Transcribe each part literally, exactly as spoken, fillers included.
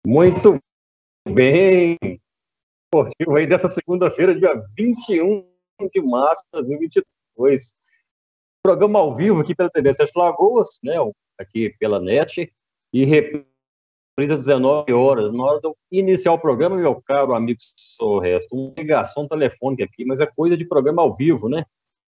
Muito bem, esportivo aí dessa segunda-feira, dia vinte e um de março de dois mil e vinte e dois. Programa ao vivo aqui pela T V Sete Lagoas, né, aqui pela NET, e reprise às dezenove horas. Na hora de eu iniciar o programa, meu caro amigo Sorresto, uma ligação telefônica aqui, mas é coisa de programa ao vivo, né?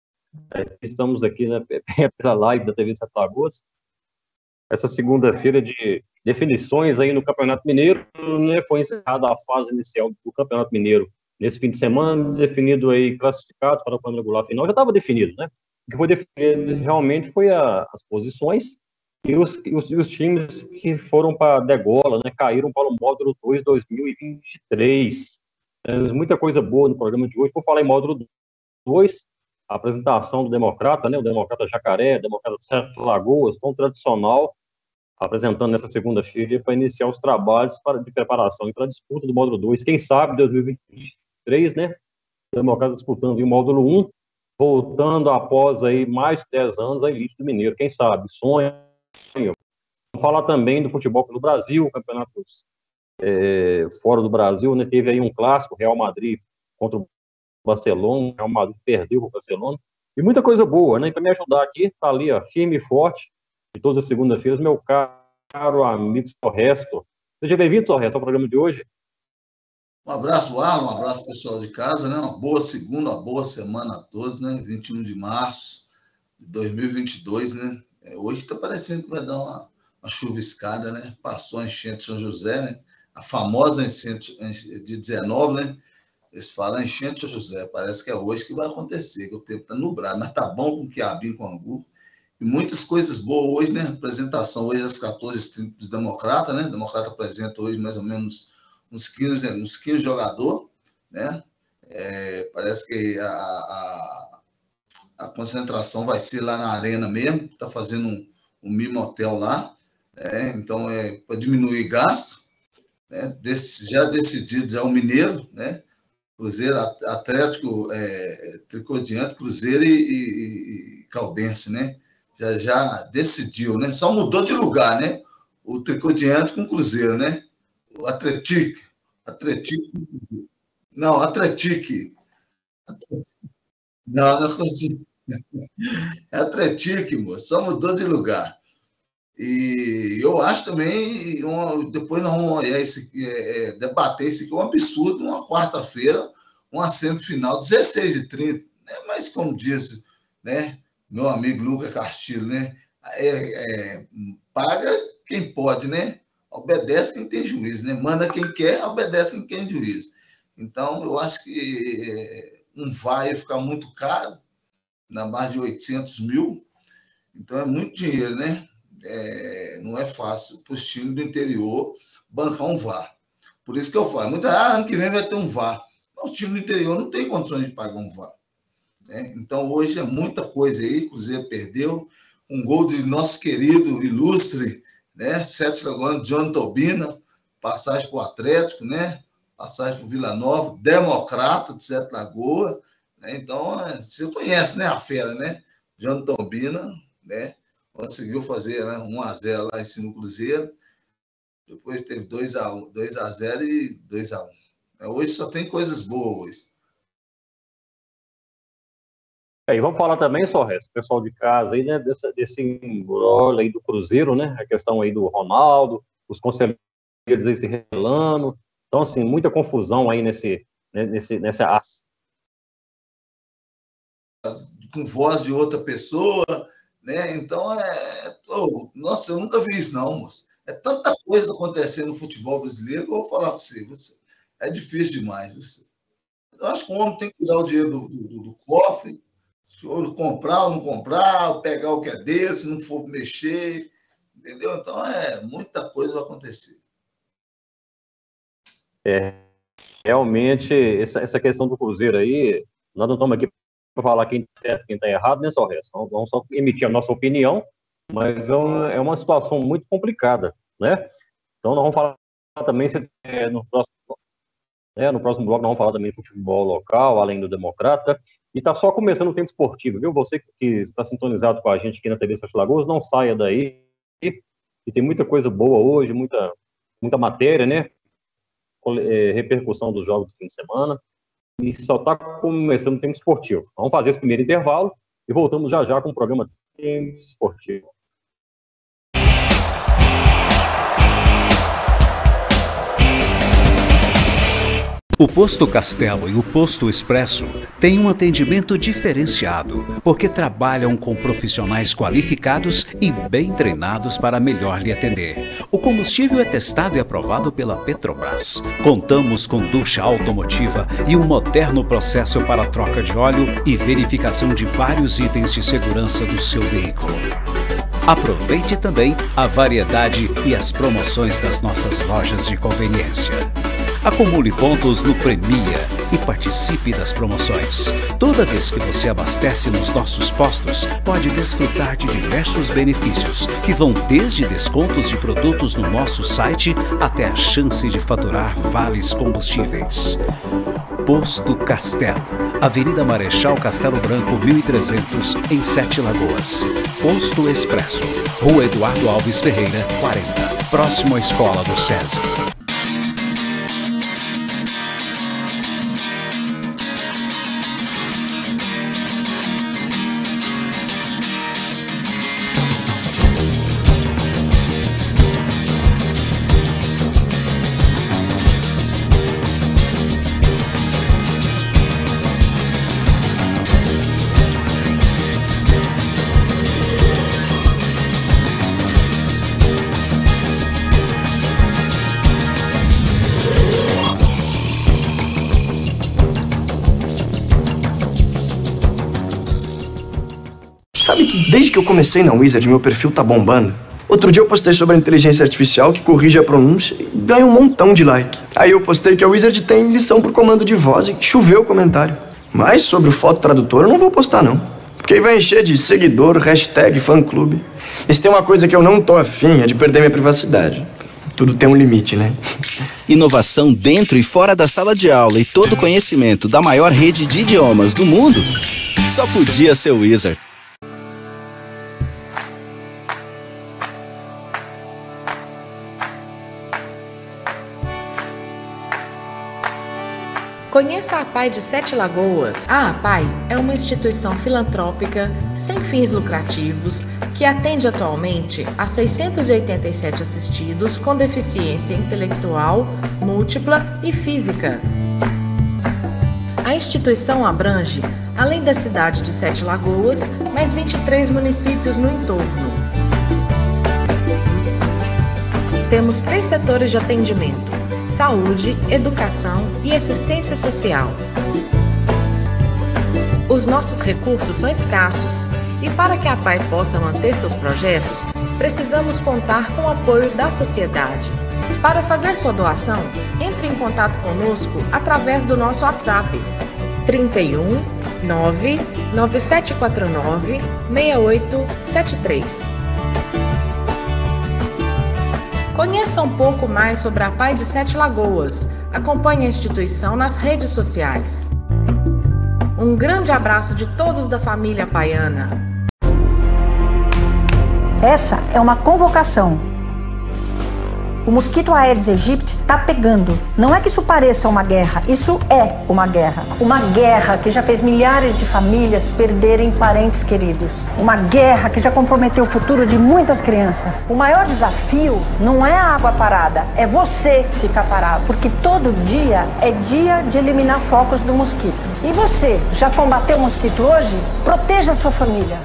Estamos aqui, né, pela live da T V Sete Lagoas. Essa segunda-feira de definições aí no Campeonato Mineiro, né, foi encerrada a fase inicial do Campeonato Mineiro nesse fim de semana, definido aí classificados para o quadrangular final, já estava definido, né? O que foi definido realmente foi a, as posições e os, os, os times que foram para a degola, né, caíram para o módulo dois dois mil e vinte e três. É, muita coisa boa no programa de hoje. Por falar em módulo dois, a apresentação do Democrata, né, o Democrata Jacaré, o Democrata de Sete Lagoas, tão tradicional, apresentando nessa segunda-feira para iniciar os trabalhos para, de preparação e para a disputa do módulo dois. Quem sabe, dois mil e vinte e três, né? O Democrata disputando o módulo um, voltando após aí mais de dez anos a elite do Mineiro. Quem sabe? Sonho. Vamos falar também do futebol pelo Brasil, campeonatos é, fora do Brasil, né? Teve aí um clássico, Real Madrid contra o Barcelona, Real Madrid perdeu o Barcelona, e muita coisa boa, né? E para me ajudar aqui, tá ali, ó, firme e forte, de todas as segundas-feiras, meu caro amigo Sorresto. Seja bem-vindo, Sorresto, ao programa de hoje. Um abraço, Arlon, um abraço pessoal de casa, né? Uma boa segunda, uma boa semana a todos, né? vinte e um de março de dois mil e vinte e dois, né? É, hoje está parecendo que vai dar uma, uma chuviscada, né? Passou a enchente de São José, né? A famosa enchente de dezenove, né? Eles falam enchente de São José, parece que é hoje que vai acontecer, que o tempo está nublado, mas tá bom com quiabinho com angu. E muitas coisas boas hoje, né? Apresentação hoje às quatorze e trinta dos Democrata, né? O Democrata apresenta hoje mais ou menos uns quinze, uns quinze jogadores, né? É, parece que a, a, a concentração vai ser lá na arena mesmo, está fazendo um, um mimo hotel lá, né? Então é para diminuir gasto, né? Desse, já decidido já o Mineiro, né? Cruzeiro, Atlético, é, Tricodiante, Cruzeiro e, e, e Caldense, né? Já, já decidiu, né? Só mudou de lugar, né? O Tricodiante com o Cruzeiro, né? O Atlético, Atlético, não, Atlético, não, não consigo. É Atlético, moço, só mudou de lugar. E eu acho também, um, depois nós vamos é, esse, é, é, debater isso aqui, é um absurdo, uma quarta-feira, uma semifinal, dezesseis e trinta, né? Mas como disse, né, meu amigo Lucas Castilho, né, é, é, paga quem pode, né? Obedece quem tem juízo, né? Manda quem quer, obedece quem tem juízo. Então, eu acho que um vai ia ficar muito caro, na base de oitocentos mil, então é muito dinheiro, né? É, não é fácil para os times do interior bancar um V A R. Por isso que eu falo, muita ah, ano que vem vai ter um V A R. Mas o time do interior não tem condições de pagar um V A R. Né? Então, hoje é muita coisa aí, o Cruzeiro perdeu, um gol de nosso querido, ilustre, né? Sete Lagoas, John Tobina, passagem para o Atlético, né? Passagem para o Vila Nova, Democrata de Sete Lagoas, né? Então, você conhece, né, a fera, né? John Tobina, né? Conseguiu fazer, né, um a zero lá em cima do Cruzeiro, depois teve dois a zero e dois a um. Hoje só tem coisas boas hoje. É, e vamos falar também, Sorresto, pessoal de casa aí, né, desse, desse embrolho aí do Cruzeiro, né, a questão aí do Ronaldo, os conselheiros aí se relando, então, assim, muita confusão aí nesse, né, nesse, nessa... Com voz de outra pessoa, né, então é... Oh, nossa, eu nunca vi isso não, moço. É tanta coisa acontecendo no futebol brasileiro que eu vou falar para você, você, é difícil demais. Você. Eu acho que o homem tem que tirar o dinheiro do, do, do cofre, se ou comprar ou não comprar, ou pegar o que é dele, se não for mexer, entendeu? Então, é, muita coisa vai acontecer. É, realmente, essa, essa questão do Cruzeiro aí, nós não estamos aqui para falar quem está certo, quem está errado, né, só resto. Vamos só emitir a nossa opinião, mas é uma, é uma situação muito complicada, né? Então, nós vamos falar também se, é, no próximo É, no próximo bloco nós vamos falar também de futebol local, além do Democrata. E está só começando o tempo esportivo, viu? Você que está sintonizado com a gente aqui na T V Sete Lagoas, não saia daí. E tem muita coisa boa hoje, muita, muita matéria, né? É, repercussão dos jogos do fim de semana. E só está começando o tempo esportivo. Vamos fazer esse primeiro intervalo e voltamos já já com o programa Tempo Esportivo. O Posto Castelo e o Posto Expresso têm um atendimento diferenciado, porque trabalham com profissionais qualificados e bem treinados para melhor lhe atender. O combustível é testado e aprovado pela Petrobras. Contamos com ducha automotiva e um moderno processo para troca de óleo e verificação de vários itens de segurança do seu veículo. Aproveite também a variedade e as promoções das nossas lojas de conveniência. Acumule pontos no Premia e participe das promoções. Toda vez que você abastece nos nossos postos, pode desfrutar de diversos benefícios, que vão desde descontos de produtos no nosso site até a chance de faturar vales combustíveis. Posto Castelo, Avenida Marechal Castelo Branco, mil e trezentos, em Sete Lagoas. Posto Expresso, Rua Eduardo Alves Ferreira, quarenta, próximo à Escola do SESI. Sabe que desde que eu comecei na Wizard, meu perfil tá bombando? Outro dia eu postei sobre a inteligência artificial que corrige a pronúncia e ganha um montão de like. Aí eu postei que a Wizard tem lição por comando de voz e choveu o comentário. Mas sobre o foto tradutor eu não vou postar não. Porque aí vai encher de seguidor, hashtag, fã-clube. E se tem uma coisa que eu não tô afim é de perder minha privacidade. Tudo tem um limite, né? Inovação dentro e fora da sala de aula e todo o conhecimento da maior rede de idiomas do mundo só podia ser Wizard. Conheça a APAI de Sete Lagoas. A APAI é uma instituição filantrópica sem fins lucrativos que atende atualmente a seiscentos e oitenta e sete assistidos com deficiência intelectual, múltipla e física. A instituição abrange, além da cidade de Sete Lagoas, mais vinte e três municípios no entorno. Temos três setores de atendimento: saúde, educação e assistência social. Os nossos recursos são escassos e para que a APAI possa manter seus projetos, precisamos contar com o apoio da sociedade. Para fazer sua doação, entre em contato conosco através do nosso WhatsApp trinta e um, nove, nove sete quatro nove, seis oito sete três. Conheça um pouco mais sobre a APAI de Sete Lagoas. Acompanhe a instituição nas redes sociais. Um grande abraço de todos da família apaiana. Essa é uma convocação. O mosquito Aedes aegypti está pegando. Não é que isso pareça uma guerra, isso é uma guerra. Uma guerra que já fez milhares de famílias perderem parentes queridos. Uma guerra que já comprometeu o futuro de muitas crianças. O maior desafio não é a água parada, é você ficar parado. Porque todo dia é dia de eliminar focos do mosquito. E você, já combateu o mosquito hoje? Proteja a sua família.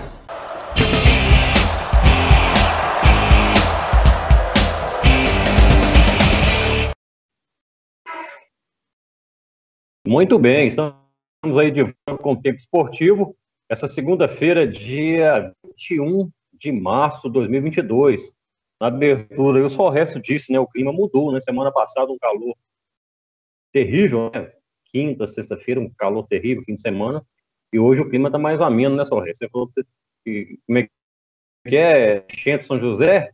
Muito bem, estamos aí de volta com o Tempo Esportivo. Essa segunda-feira, dia vinte e um de março de dois mil e vinte e dois. Na abertura, eu só o resto disso, né? O clima mudou, né? Semana passada, um calor terrível, né? Quinta, sexta-feira, um calor terrível, fim de semana. E hoje o clima está mais ameno, né, só o resto? Você falou que, como é que é? Enchente São José?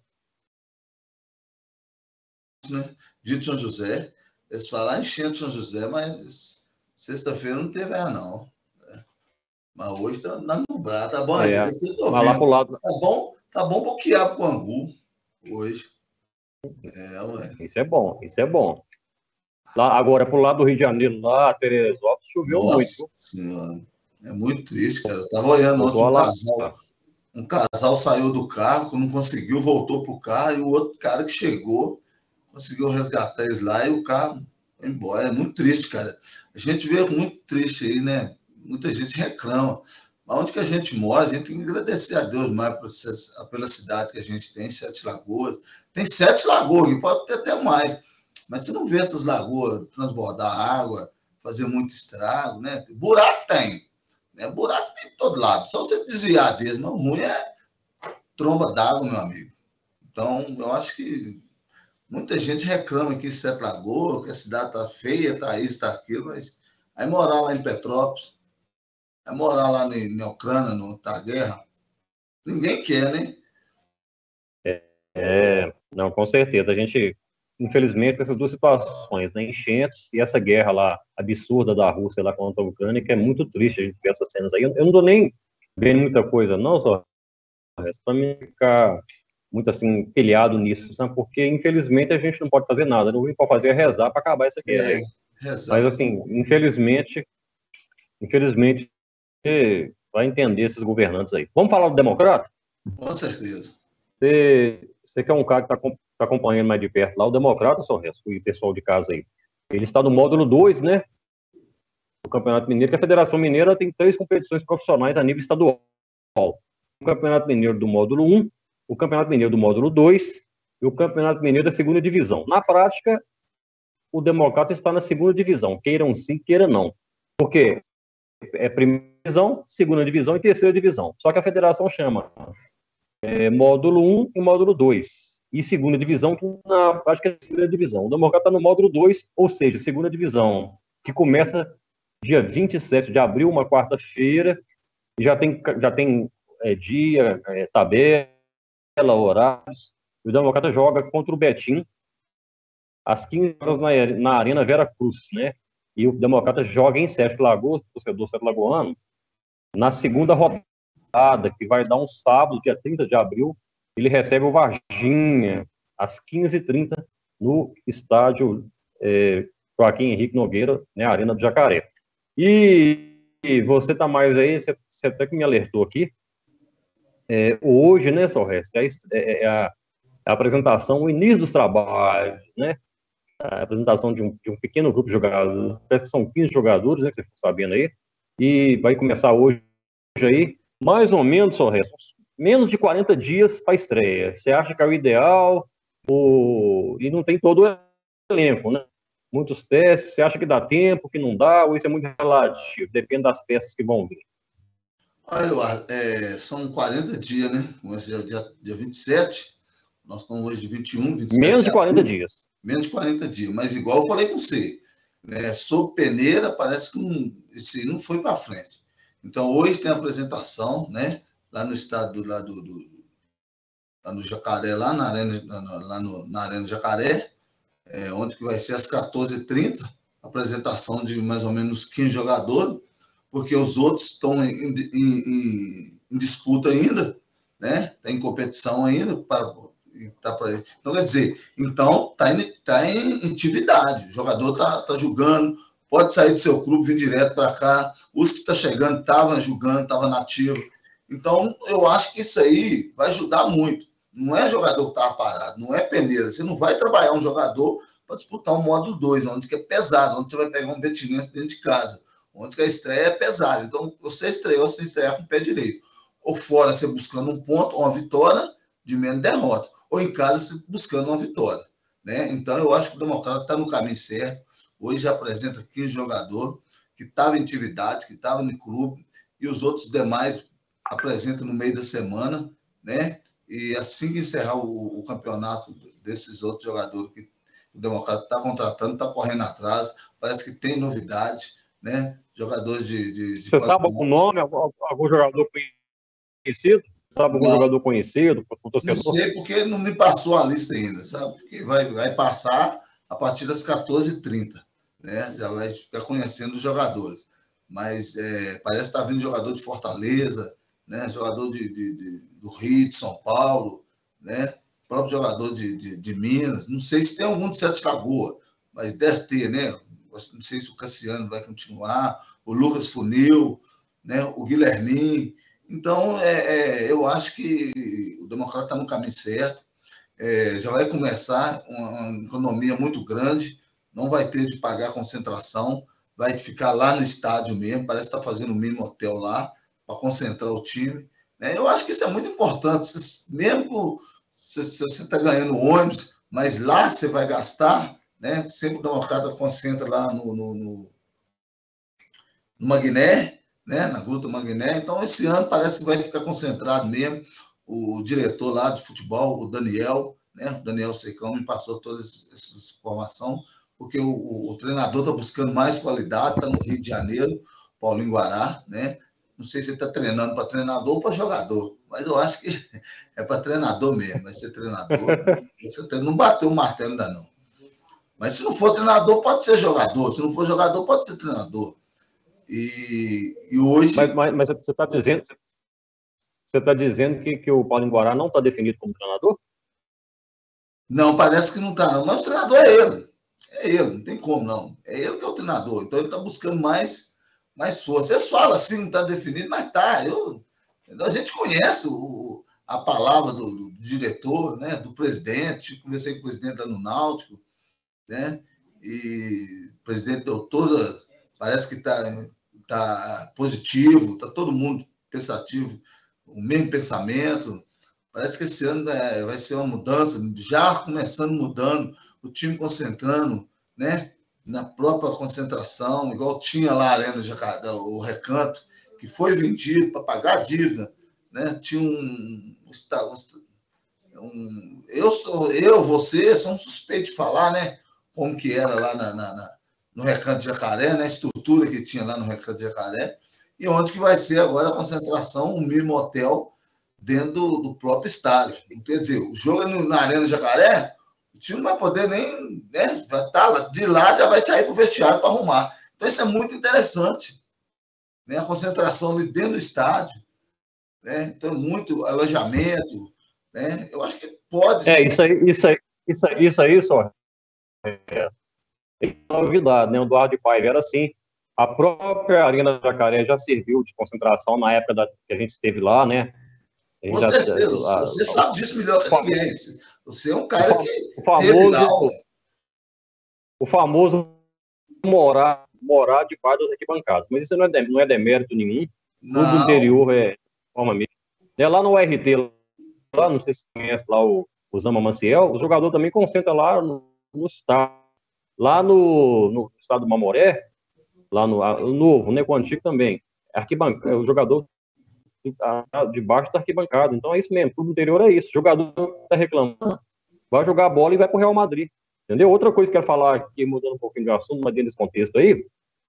Dito São José. Eles falaram enchente São José, mas sexta-feira não teve ar, não. Mas hoje tá na nublada, tá bom? É, aqui, eu tô vai lá pro lado. Tá bom, tá bom pro quiabo com angu hoje. É, ué. Isso é bom, isso é bom. Lá, agora, pro lado do Rio de Janeiro, lá, Teresópolis, choveu Nossa muito, viu? Senhora. É muito triste, cara. Eu tava olhando ontem Voltou a um lá. casal. Um casal saiu do carro, não conseguiu, voltou pro carro, e o outro cara que chegou conseguiu resgatar eles lá e o carro foi embora. É muito triste, cara. A gente vê muito triste aí, né? Muita gente reclama. Mas onde que a gente mora, a gente tem que agradecer a Deus mais pela cidade que a gente tem, Sete Lagoas. Tem sete lagoas, pode ter até mais. Mas você não vê essas lagoas transbordar água, fazer muito estrago, né? Buraco tem. Né? Buraco tem de todo lado. Só você desviar deles, mas o ruim é tromba d'água, meu amigo. Então, eu acho que muita gente reclama aqui em Sete Lagoas, que a cidade está feia, está isso, está aquilo, mas aí morar lá em Petrópolis, aí morar lá na Ucrânia, no tá guerra, ninguém quer, né? É, é, não, com certeza. A gente, infelizmente, essas duas situações, né? Enchentes e essa guerra lá absurda da Rússia lá contra a Ucrânia, que é muito triste a gente ver essas cenas aí. Eu, eu não dou nem vendo muita coisa, não, só para mim ficar muito assim, pilhado nisso, sabe? Porque, infelizmente, a gente não pode fazer nada. O que pode fazer é rezar para acabar essa guerra. É, rezar. Mas, assim, infelizmente, infelizmente, vai entender esses governantes aí. Vamos falar do democrata? Com certeza. Você, você que é um cara que está tá acompanhando mais de perto lá, o democrata, só resto, e o pessoal de casa aí. Ele está no módulo dois, né? Do Campeonato Mineiro, que a Federação Mineira tem três competições profissionais a nível estadual. O Campeonato Mineiro do módulo um, o Campeonato Mineiro do módulo dois e o Campeonato Mineiro da segunda divisão. Na prática, o democrata está na segunda divisão, queiram sim, queira não. Porque é primeira divisão, segunda divisão e terceira divisão. Só que a federação chama é, módulo um e módulo dois. E segunda divisão, que na prática é a terceira divisão. O democrata está no módulo dois, ou seja, segunda divisão, que começa dia vinte e sete de abril, uma quarta-feira, e já tem, já tem é, dia, é, tabela, horários. O democrata joga contra o Betim às quinze horas na, na Arena Vera Cruz, né? E o democrata joga em Sete Lagoas, torcedor Sete Lagoano, na segunda rodada, que vai dar um sábado, dia trinta de abril, ele recebe o Varginha às quinze e trinta no estádio é, Joaquim Henrique Nogueira, né, Arena do Jacaré. E, e você tá mais aí, você, você até que me alertou aqui, é, hoje, né, Sorreste, é, é, é a, a apresentação, o início dos trabalhos, né, a apresentação de um, de um pequeno grupo de jogadores, parece que são quinze jogadores, né, que você ficou sabendo aí, e vai começar hoje aí, mais ou menos, Sorreste, menos de quarenta dias para a estreia. Você acha que é o ideal? Ou... E não tem todo o elenco, né? Muitos testes, você acha que dá tempo, que não dá, ou isso é muito relativo? Depende das peças que vão vir. Olha, Eduardo, é, são quarenta dias, né? Começa dia, dia vinte e sete, nós estamos hoje de vinte e um, vinte e sete. Menos de quarenta dias. Menos de quarenta dias, mas igual eu falei com você, né? Sob peneira, parece que não, esse não foi para frente. Então, hoje tem a apresentação, né? Lá no estado, lá do, do lá no Jacaré, lá na Arena, lá no, na Arena Jacaré, é, onde que vai ser às quatorze e trinta, apresentação de mais ou menos quinze jogadores, porque os outros estão em, em, em, em disputa ainda, né? Está em competição ainda. Para, tá pra, então, quer dizer, então está em, tá em atividade, o jogador está tá jogando, pode sair do seu clube, vir direto para cá, os que estão tá chegando estavam jogando, estavam nativos. Então, eu acho que isso aí vai ajudar muito. Não é jogador que estava parado, não é peneira. Você não vai trabalhar um jogador para disputar um módulo dois, onde que é pesado, onde você vai pegar um betinense dentro de casa, onde que a estreia é pesada. Então, você estreou, você estreia com o pé direito. Ou fora, você buscando um ponto, uma vitória, de menos derrota. Ou em casa, você buscando uma vitória. Né? Então, eu acho que o Democrata está no caminho certo. Hoje já apresenta quinze jogadores que estavam em atividade, que estavam no clube, e os outros demais apresentam no meio da semana, né? E assim que encerrar o, o campeonato desses outros jogadores que o Democrata está contratando, está correndo atrás, parece que tem novidade, né? Jogadores de... de, de Você sabe algum nome, algum, algum jogador conhecido? Sabe algum não, jogador conhecido? Não sei, porque não me passou a lista ainda, sabe? Porque vai, vai passar a partir das quatorze e trinta, né? Já vai ficar conhecendo os jogadores. Mas é, parece que está vindo jogador de Fortaleza, né? Jogador de, de, de, do Rio, de São Paulo, né? próprio jogador de, de, de Minas, não sei se tem algum de Sete Lagoas, mas deve ter, né? Não sei se o Cassiano vai continuar, o Lucas Funil, né? O Guilhermin. Então, é, é, eu acho que o Democrata está no caminho certo. É, já vai começar uma, uma economia muito grande, não vai ter de pagar concentração, vai ficar lá no estádio mesmo, parece que está fazendo o mínimo hotel lá, para concentrar o time. Né? Eu acho que isso é muito importante, mesmo se você está ganhando ônibus, mas lá você vai gastar, né? Sempre o Democrata concentra lá no, no, no, no Magné, né? Na Gruta Magné, então esse ano parece que vai ficar concentrado mesmo. O diretor lá de futebol, o Daniel, né? O Daniel Secão, me passou toda essa informação, porque o, o, o treinador está buscando mais qualidade, está no Rio de Janeiro, Paulinho Guará, né? Não sei se ele está treinando para treinador ou para jogador, mas eu acho que é para treinador mesmo, vai ser treinador. Você não bateu o martelo ainda não. Mas se não for treinador, pode ser jogador. Se não for jogador, pode ser treinador. E, e hoje... Mas, mas, mas você está dizendo... Você está dizendo que, que o Paulinho Guará não está definido como treinador? Não, parece que não está, não. Mas o treinador é ele. É ele, não tem como, não. É ele que é o treinador. Então ele está buscando mais, mais força. Vocês falam assim, não está definido, mas tá. Eu, a gente conhece o, a palavra do, do diretor, né, do presidente. Conversei com o presidente lá no Náutico, né? E o presidente deu toda. Parece que está tá positivo, está todo mundo pensativo. O mesmo pensamento, parece que esse ano é, vai ser uma mudança, já começando mudando, o time concentrando, né, na própria concentração, igual tinha lá a Arena Jacaré, o Recanto, que foi vendido para pagar a dívida, né, tinha um, um eu sou, eu, você, somos suspeitos de falar, né, como que era lá na, na, na, no Recanto de Jacaré, né, a estrutura que tinha lá no Recanto de Jacaré, e onde que vai ser agora a concentração, um mínimo hotel dentro do, do próprio estádio. Quer dizer, o jogo é no, na Arena Jacaré, o time não vai poder nem... Né, vai estar lá, de lá já vai sair para o vestiário para arrumar. Então, isso é muito interessante. Né, a concentração ali dentro do estádio. Né, então, muito alojamento. Né, eu acho que pode... É, ser... isso aí, isso aí, isso aí, isso aí só... É, é novidade, né? O Eduardo de Paiva era assim. A própria Arena Jacaré já serviu de concentração na época da, que a gente esteve lá, né? Com já, certeza, a, você a, sabe disso melhor que ninguém. Você é um cara o, que o famoso, lá, o famoso morar, morar debaixo das arquibancadas. Mas isso não é, não é demérito nenhum. Não. Tudo interior é forma mesmo. É lá no R T, lá, não sei se você conhece lá o, o Zama Maciel, o jogador também concentra lá no, no estado. Lá no, no estado do Mamoré, lá no a, novo, né, com o antigo também, arquibancada, o jogador debaixo da arquibancada, então é isso mesmo, tudo interior é isso, o jogador está reclamando, vai jogar a bola e vai para o Real Madrid, entendeu? Outra coisa que eu quero falar aqui, mudando um pouquinho de assunto, mas dentro desse contexto aí,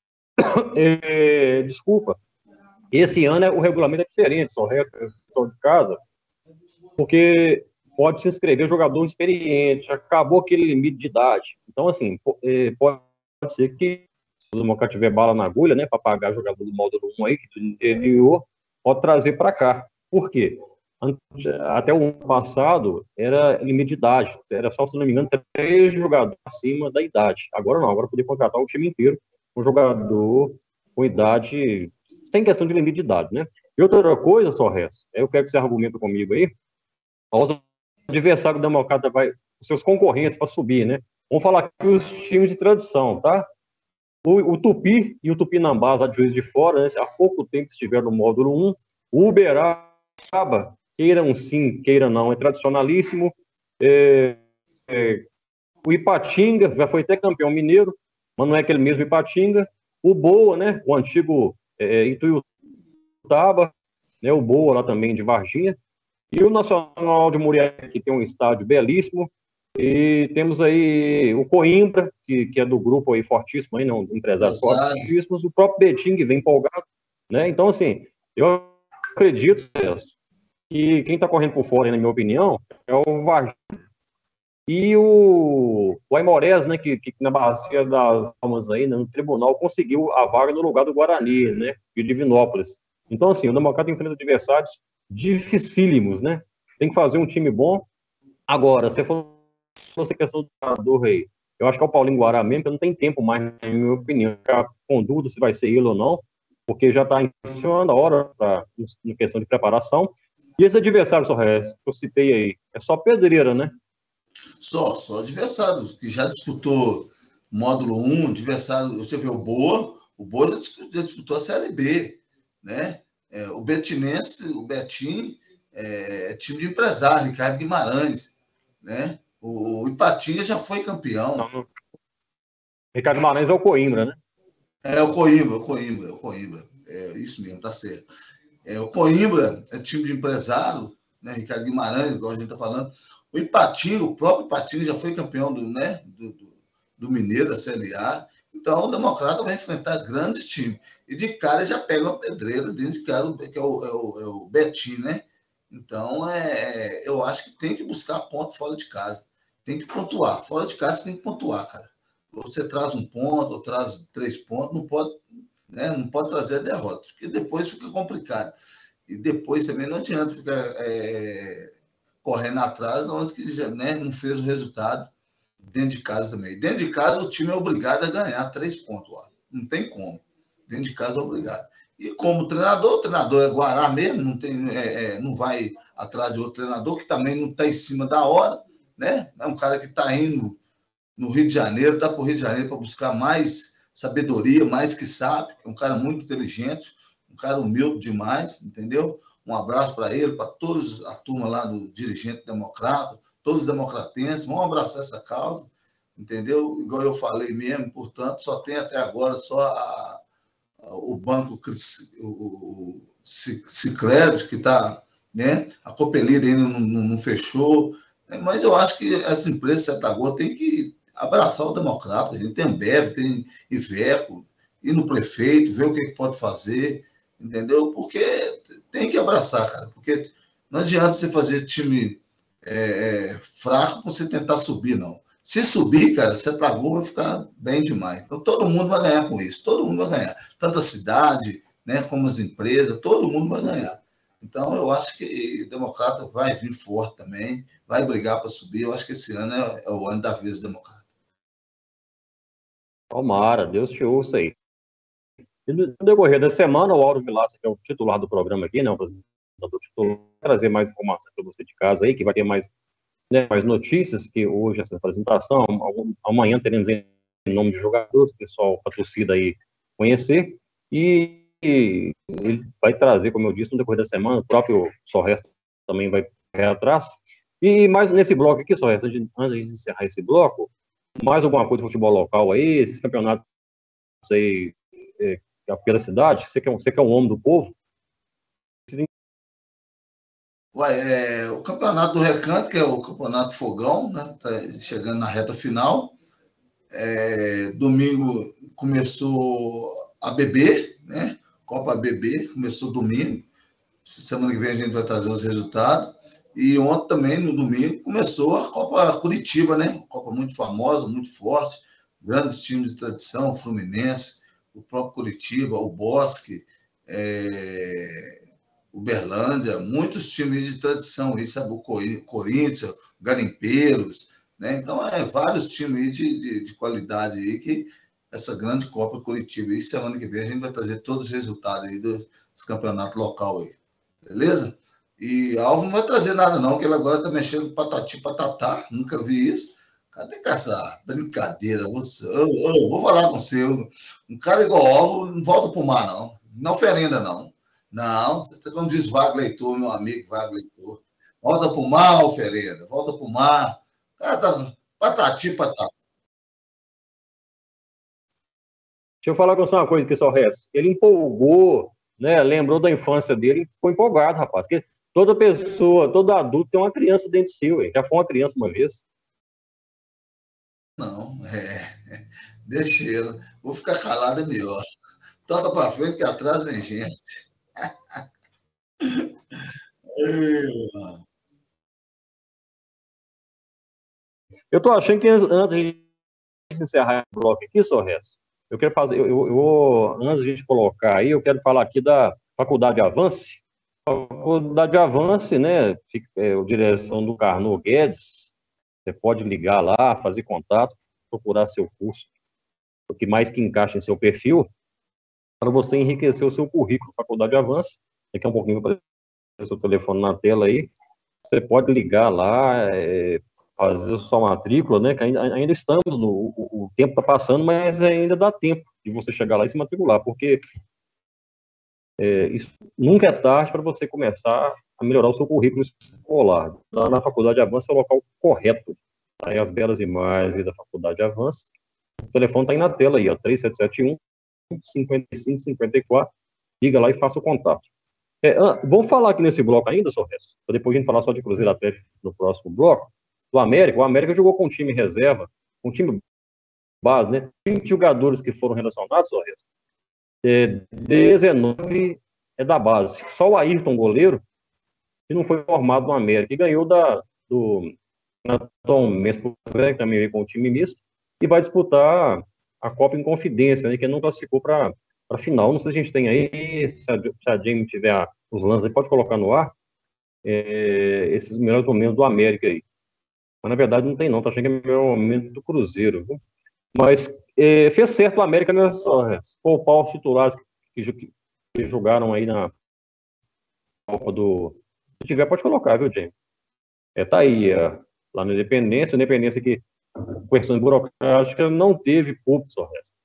é, desculpa, esse ano é, o regulamento é diferente, só resta de casa, porque pode se inscrever jogador experiente, acabou aquele limite de idade, então assim, pode ser que se o Democrata tiver bala na agulha, né, para pagar jogador do módulo um aí, que do interior, pode trazer para cá. Por quê? Até o ano passado era limite de idade, era só, se não me engano, três jogadores acima da idade. Agora não, agora poder contratar o time inteiro, um jogador com idade, sem questão de limite de idade, né? E outra coisa, só resta, eu quero que você argumenta comigo aí, os adversários do Democrata vai, os seus concorrentes para subir, né? Vamos falar aqui os times de tradição, tá? O, o Tupi e o Tupinambás, lá de Juiz de Fora, né, há pouco tempo estiveram no módulo um. O Uberaba, queiram sim, queiram não, é tradicionalíssimo. É, é, o Ipatinga, já foi até campeão mineiro, mas não é aquele mesmo Ipatinga. O Boa, né, o antigo é, Ituiutaba, né, o Boa lá também de Varginha. E o Nacional de Muriaé, que tem um estádio belíssimo. E temos aí o Coimbra, que, que é do grupo aí fortíssimo, aí, não, empresários fortíssimos, o próprio Betim, que vem empolgado, né? Então, assim, eu acredito, Celso, que quem está correndo por fora, na minha opinião, é o Varginha e o, o Aimorés, né, que, que na Bacia das Almas aí, no tribunal, conseguiu a vaga no lugar do Guarani, né, e o Divinópolis. Então, assim, o Democrata enfrenta adversários dificílimos, né? Tem que fazer um time bom, Agora, você falou essa questão do treinador, Rei. Eu acho que é o Paulinho Guará mesmo, que não tem tempo mais, na minha opinião, já com dúvida se vai ser ele ou não, porque já está em cima da hora, pra, em questão de preparação. E esse adversário, só que eu citei aí, é só pedreira, né? Só, só adversário, que já disputou módulo um, adversário, você vê o Boa, o Boa já disputou, já disputou a Série B, né? É, o Betinense, o Betim, é, é time de empresário, Ricardo Guimarães, né? O, o Ipatinga já foi campeão. Não, Ricardo Guimarães é o Coimbra, né? É o Coimbra, o Coimbra, o Coimbra. É isso mesmo, tá certo. É, o Coimbra é time de empresário, né? Ricardo Guimarães, igual a gente tá falando. O Ipatinga, o próprio Ipatinga já foi campeão do, né? do, do, do Mineiro, da Série A. Então, o Democrata vai enfrentar grandes times. E de cara já pega uma pedreira dentro de cara, que é o, é o, é o Betim, né? Então, é, eu acho que tem que buscar ponto fora de casa. Tem que pontuar. Fora de casa, você tem que pontuar, cara. Você traz um ponto, ou traz três pontos, não pode, né, não pode trazer a derrota, porque depois fica complicado. E depois também não adianta ficar é, correndo atrás, onde que já, né, não fez o resultado dentro de casa também. Dentro de casa, o time é obrigado a ganhar três pontos lá. Não tem como. Dentro de casa é obrigado. E como treinador, o treinador é Guará mesmo, não, tem, é, é, não vai atrás de outro treinador, que também não está em cima da hora, né? É um cara que está indo no Rio de Janeiro, está para o Rio de Janeiro para buscar mais sabedoria, mais que sabe, é um cara muito inteligente, um cara humilde demais, entendeu? Um abraço para ele, para todos a turma lá do dirigente democrata, todos os democratenses, vão abraçar essa causa, entendeu? Igual eu falei mesmo, portanto, só tem até agora só a, a, o banco, o, o Sicredi, que está, né? A Copelida ainda não, não, não fechou, né? Mas eu acho que as empresas de Sete Lagoas têm que abraçar o democrata. A gente tem Ambev, tem Iveco, ir no prefeito, ver o que pode fazer, entendeu? Porque tem que abraçar, cara, porque não adianta você fazer time é, fraco para você tentar subir, não. Se subir, cara, Sete Lagoas vai ficar bem demais. Então, todo mundo vai ganhar com isso, todo mundo vai ganhar. Tanto a cidade, né, como as empresas, todo mundo vai ganhar. Então, eu acho que o democrata vai vir forte também, vai brigar para subir. Eu acho que esse ano é, é o ano da vez do democrata. Tomara, Deus te ouça aí. E no decorrer da semana, o Auro Vilaça, que é o titular do programa aqui, né, o apresentador titular, vai trazer mais informações para você de casa aí, que vai ter mais, né, mais notícias, que hoje essa apresentação, amanhã teremos em nome de jogadores, o pessoal, a torcida aí conhecer, e ele vai trazer, como eu disse, no decorrer da semana, o próprio Sorresta também vai ir atrás. E mais nesse bloco aqui, Sorresta, antes de encerrar esse bloco, mais alguma coisa de futebol local aí, esses campeonatos aí é, pela cidade, você que, é um, você que é um homem do povo? Ué, é, o campeonato do Recanto, que é o campeonato Fogão, né, tá chegando na reta final. É, domingo começou a B B, né? Copa B B, começou domingo. Semana que vem a gente vai trazer os resultados. E ontem também, no domingo, começou a Copa Curitiba, né? Copa muito famosa, muito forte. Grandes times de tradição, o Fluminense, o próprio Curitiba, o Bosque, é... Uberlândia, muitos times de tradição. Isso é o Corinthians, Garimpeiros, né? Então, é vários times de, de, de qualidade aí que essa grande Copa Curitiba. E semana que vem a gente vai trazer todos os resultados aí dos, dos campeonatos local aí. Beleza? E a Alvo não vai trazer nada, não, que ele agora está mexendo com patati patatá. Nunca vi isso. Cadê que essa brincadeira? Você, eu, eu vou falar com você. Um cara igual Alvo não volta para o mar, não. Não oferenda, não. Não, você como diz Wagner Leitor, meu amigo Wagner Leitor. Volta para o mar, oferenda. Volta para o mar. O cara tá patati patatá. Deixa eu falar com você uma coisa aqui, só resta. Ele empolgou, né? Lembrou da infância dele e ficou empolgado, rapaz. Porque toda pessoa, todo adulto tem uma criança dentro de si, ué. Já foi uma criança uma vez. Não, é. Deixa eu. Vou ficar calado, é melhor. Toca para frente, que atrás vem gente. Eu tô achando que antes de encerrar o bloco aqui, só resta. Eu quero fazer, eu, eu, eu, antes de a gente colocar aí, eu quero falar aqui da Faculdade Avance, faculdade de Avance, né? Fica, é, a direção do Carnot Guedes. Você pode ligar lá, fazer contato, procurar seu curso, o que mais que encaixa em seu perfil, para você enriquecer o seu currículo. Faculdade de Avance, daqui a um pouquinho para o seu telefone na tela aí, você pode ligar lá, é, fazer sua matrícula, né? Que ainda, ainda estamos, no, o, o tempo está passando, mas ainda dá tempo de você chegar lá e se matricular, porque é, isso nunca é tarde para você começar a melhorar o seu currículo escolar. Lá na Faculdade de Avance é o local correto. Tá aí as belas imagens da Faculdade de Avance. O telefone está aí na tela aí, ó, três sete sete um, cinco cinco cinco quatro. Liga lá e faça o contato. É, ah, vamos falar aqui nesse bloco ainda, só resto, para depois a gente falar só de Cruzeiro Atlético no próximo bloco. Do América, o América jogou com um time reserva, um time base, né? vinte jogadores que foram relacionados, só resto. É, dezenove é da base. Só o Ayrton, goleiro, que não foi formado no América, e ganhou da, do Tom Mespo, que também veio com o time misto, e vai disputar a Copa em Confidência, né, que não classificou para a final. Não sei se a gente tem aí, se a, se a Jamie tiver a, os lances aí, pode colocar no ar, é, esses melhores momentos do América aí. Mas na verdade não tem não, tá achando que é o melhor momento do Cruzeiro, viu? Mas é, fez certo o América nessa hora. Poupar os titulares que, que, que jogaram aí na Copa do... Se tiver, pode colocar, viu, James? É, tá aí, é, lá na Independência, Independência que, questão burocrática, não teve público, só resta.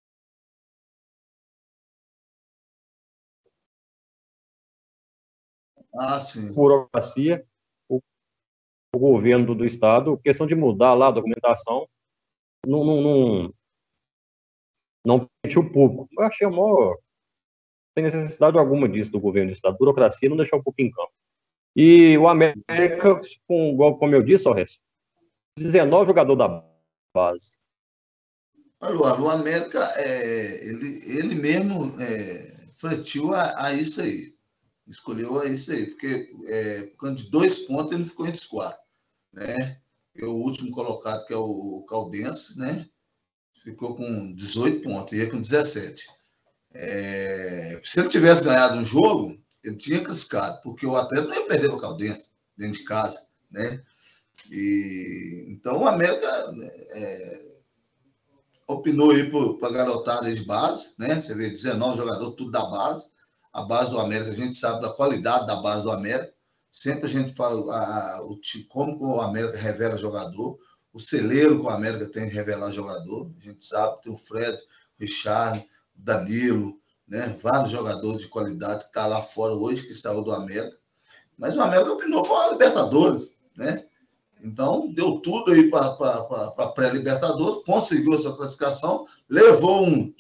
Ah, sim. Burocracia, o, o governo do estado, questão de mudar lá a documentação, não, não, não, não permitiu o público. Eu achei uma... Não tem necessidade alguma disso do governo do estado. Burocracia não deixar o público em campo. E o América, com, como eu disse, ó, dezenove jogadores da base. Olha, o América, é, ele, ele mesmo é, fletiu a, a isso aí. Escolheu a isso aí, porque é, por causa de dois pontos ele ficou entre os quatro. Né? E o último colocado, que é o Caldense, né? Ficou com dezoito pontos, e ia com dezessete. É, se ele tivesse ganhado um jogo, ele tinha classificado, porque o Atlético não ia perder o Caldense dentro de casa, né? E, então o América é, opinou aí para a garotada de base, né? Você vê dezenove jogadores, tudo da base. A base do América, a gente sabe da qualidade da base do América. Sempre a gente fala a, a, o, como o América revela jogador, o celeiro que o América tem de revelar jogador. A gente sabe, tem o Fred, o Richard, o Danilo, né? Vários jogadores de qualidade que estão tá lá fora hoje, que saiu do América. Mas o América opinou para a Libertadores, né? Então, deu tudo aí para a pré-Libertadores, conseguiu essa classificação, levou um...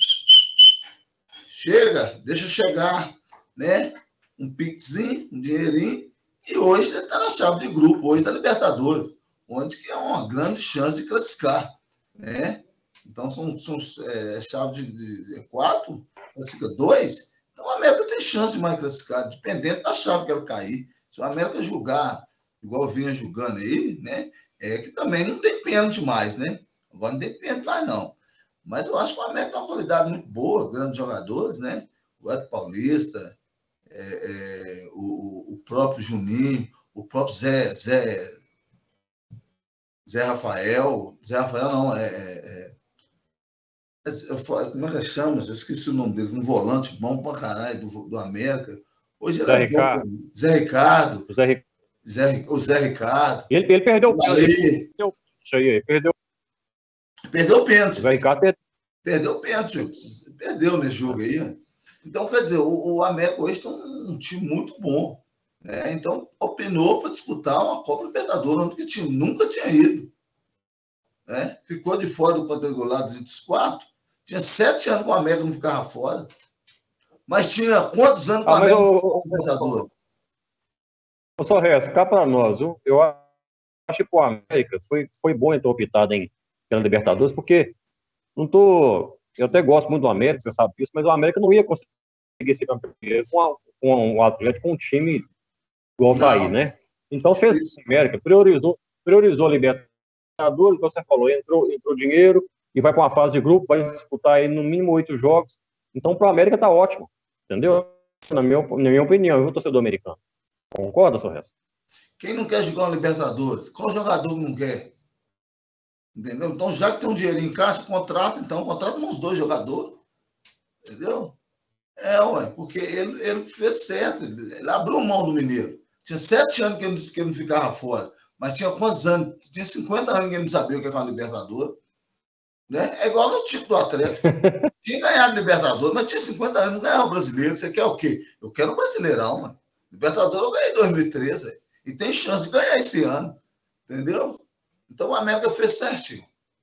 Chega, deixa chegar, né? Um pixinho, um dinheirinho, e hoje ele está na chave de grupo, hoje está Libertadores, onde que é uma grande chance de classificar, né? Então, são, são é, chave de, de quatro, classifica dois, então o América tem chance de mais classificar, dependendo da chave que ela cair. Se o América julgar, igual vinha julgando aí, né? É que também não tem pênalti mais, né? Agora não tem pênalti mais, não. Mas eu acho que o América tem uma qualidade muito boa, grandes jogadores, né? O Edson Paulista, é, é, o, o próprio Juninho, o próprio Zé, Zé, Zé Rafael, Zé Rafael não, é, é, é como é que chama? Eu esqueci o nome dele, um volante bom pra caralho do, do América. Hoje ele Zé é Ricardo. bom. Zé Ricardo. O Zé, Ric... Zé, o Zé Ricardo. Ele, ele perdeu o pênalti. Ele perdeu. Perdeu o pênalti. O Zé Ricardo perdeu. Perdeu o pênalti. Perdeu nesse jogo aí. Então, quer dizer, o, o América hoje tem um, um time muito bom. Né? Então, opinou para disputar uma Copa Libertadores, onde que time nunca tinha ido. Né? Ficou de fora do quadrangular dos quatro. Tinha sete anos que o América não ficava fora. Mas tinha quantos anos que o ah, América eu, não ficava Libertadores? Eu só resto, cá para nós, viu? Eu acho que o América foi, foi bom em ter optado em pela Libertadores, porque não tô, eu até gosto muito do América, você sabe disso, mas o América não ia conseguir ser campeão com, a, com o Atlético, com um time igual tá aí, né? Então fez o América, priorizou, priorizou a Libertadores, como você falou, entrou, entrou dinheiro e vai para uma fase de grupo, vai disputar aí no mínimo oito jogos. Então para o América tá ótimo, entendeu? na minha, na minha opinião, eu torcedor americano. Concorda, Sorresta? Quem não quer jogar uma Libertadores? Qual jogador não quer? Entendeu? Então, já que tem um dinheirinho em caixa, contrata, então, contrata uns dois jogadores. Entendeu? É, ué, porque ele, ele fez certo. Ele abriu mão do Mineiro. Tinha sete anos que ele, que ele não ficava fora. Mas tinha quantos anos? Tinha cinquenta anos que ele não sabia o que era uma Libertadores. Né? É igual no título do Atlético. Tinha ganhado Libertadores, mas tinha cinquenta anos, não ganhava o brasileiro. Você quer o quê? Eu quero o Brasileirão, mano. Libertadores eu ganhei em dois mil e treze. Véio. E tem chance de ganhar esse ano. Entendeu? Então, o América fez certinho.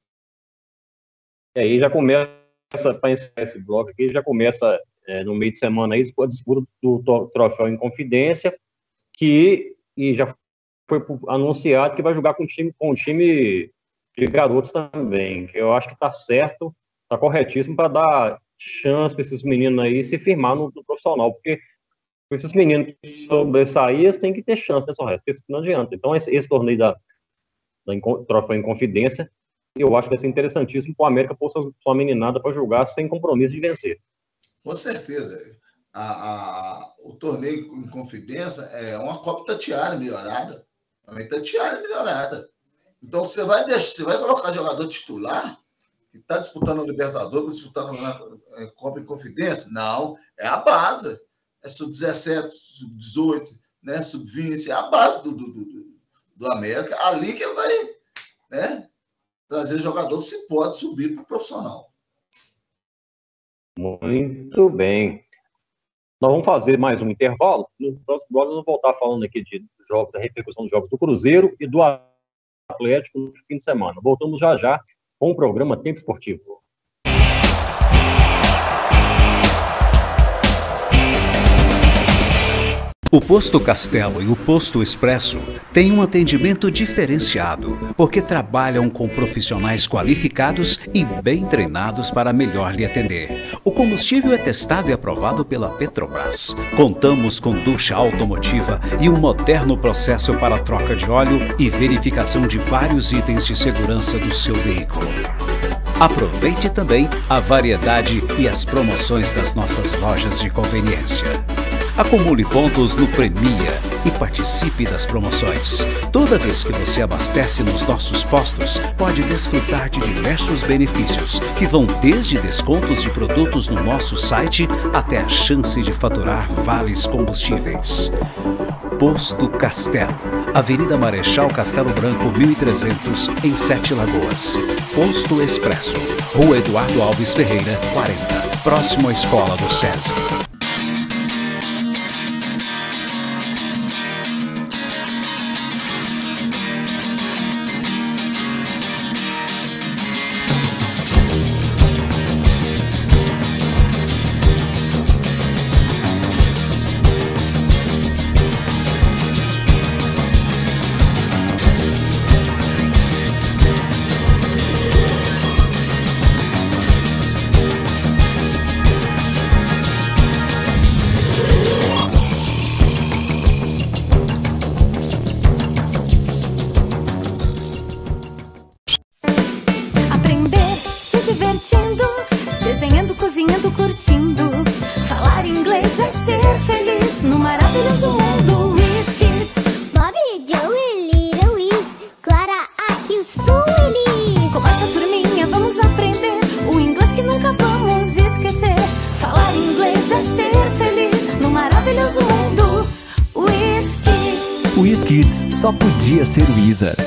E aí já começa, para encerrar esse bloco aqui, já começa é, no meio de semana aí, a disputa do troféu em Confidência, que e já foi anunciado que vai jogar com um time, com um time de garotos também. Eu acho que está certo, está corretíssimo para dar chance para esses meninos aí se firmar no, no profissional, porque esses meninos sobressair, eles têm que ter chance, né, só resto, porque não adianta. Então, esse, esse torneio da da troféu em Confidência, eu acho que vai ser interessantíssimo para o América pôr sua, sua meninada para jogar sem compromisso de vencer. Com certeza. A, a, o torneio em Confidência é uma Copa Tatiana melhorada. É uma Tatiana melhorada. Então, você vai, deixar, você vai colocar jogador titular que está disputando o Libertadores, disputando a é, Copa em Confidência? Não, é a base. É sub dezessete, sub dezoito, né, sub vinte, é a base do, do, do do América, ali que ele vai, né, trazer jogador que se pode subir para o profissional. Muito bem. Nós vamos fazer mais um intervalo. No próximo bloco, nós vamos voltar falando aqui de jogos, da repercussão dos jogos do Cruzeiro e do Atlético no fim de semana. Voltamos já já com o programa Tempo Esportivo. O Posto Castelo e o Posto Expresso têm um atendimento diferenciado, porque trabalham com profissionais qualificados e bem treinados para melhor lhe atender. O combustível é testado e aprovado pela Petrobras. Contamos com ducha automotiva e um moderno processo para troca de óleo e verificação de vários itens de segurança do seu veículo. Aproveite também a variedade e as promoções das nossas lojas de conveniência. Acumule pontos no Premia e participe das promoções. Toda vez que você abastece nos nossos postos, pode desfrutar de diversos benefícios, que vão desde descontos de produtos no nosso site até a chance de faturar vales combustíveis. Posto Castelo, Avenida Marechal Castelo Branco, mil e trezentos, em Sete Lagoas. Posto Expresso, Rua Eduardo Alves Ferreira, quarenta, próximo à Escola do SESI. Só podia ser Wizard.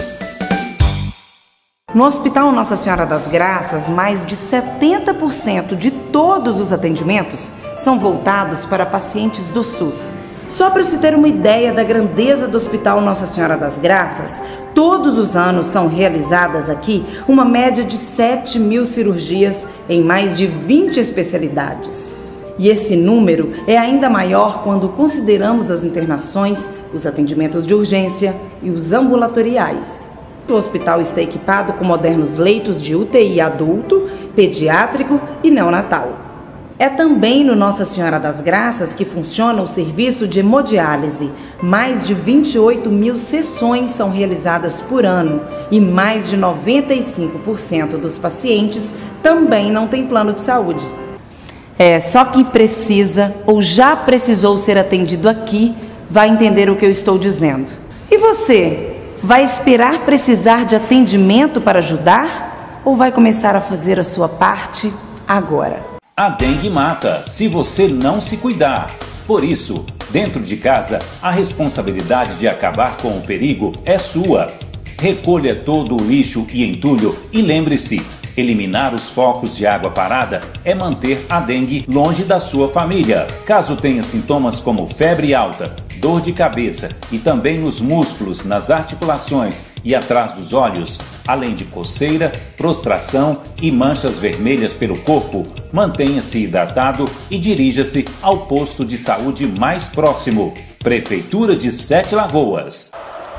No Hospital Nossa Senhora das Graças, mais de setenta por cento de todos os atendimentos são voltados para pacientes do SUS. Só para se ter uma ideia da grandeza do Hospital Nossa Senhora das Graças, todos os anos são realizadas aqui uma média de sete mil cirurgias em mais de vinte especialidades. E esse número é ainda maior quando consideramos as internações, os atendimentos de urgência e os ambulatoriais. O hospital está equipado com modernos leitos de U T I adulto, pediátrico e neonatal. É também no Nossa Senhora das Graças que funciona o serviço de hemodiálise. Mais de vinte e oito mil sessões são realizadas por ano e mais de noventa e cinco por cento dos pacientes também não têm plano de saúde. É, só quem precisa ou já precisou ser atendido aqui vai entender o que eu estou dizendo. E você, vai esperar precisar de atendimento para ajudar? Ou vai começar a fazer a sua parte agora? A dengue mata se você não se cuidar. Por isso, dentro de casa, a responsabilidade de acabar com o perigo é sua. Recolha todo o lixo e entulho e lembre-se, eliminar os focos de água parada é manter a dengue longe da sua família. Caso tenha sintomas como febre alta, dor de cabeça e também nos músculos, nas articulações e atrás dos olhos, além de coceira, prostração e manchas vermelhas pelo corpo, mantenha-se hidratado e dirija-se ao posto de saúde mais próximo. Prefeitura de Sete Lagoas.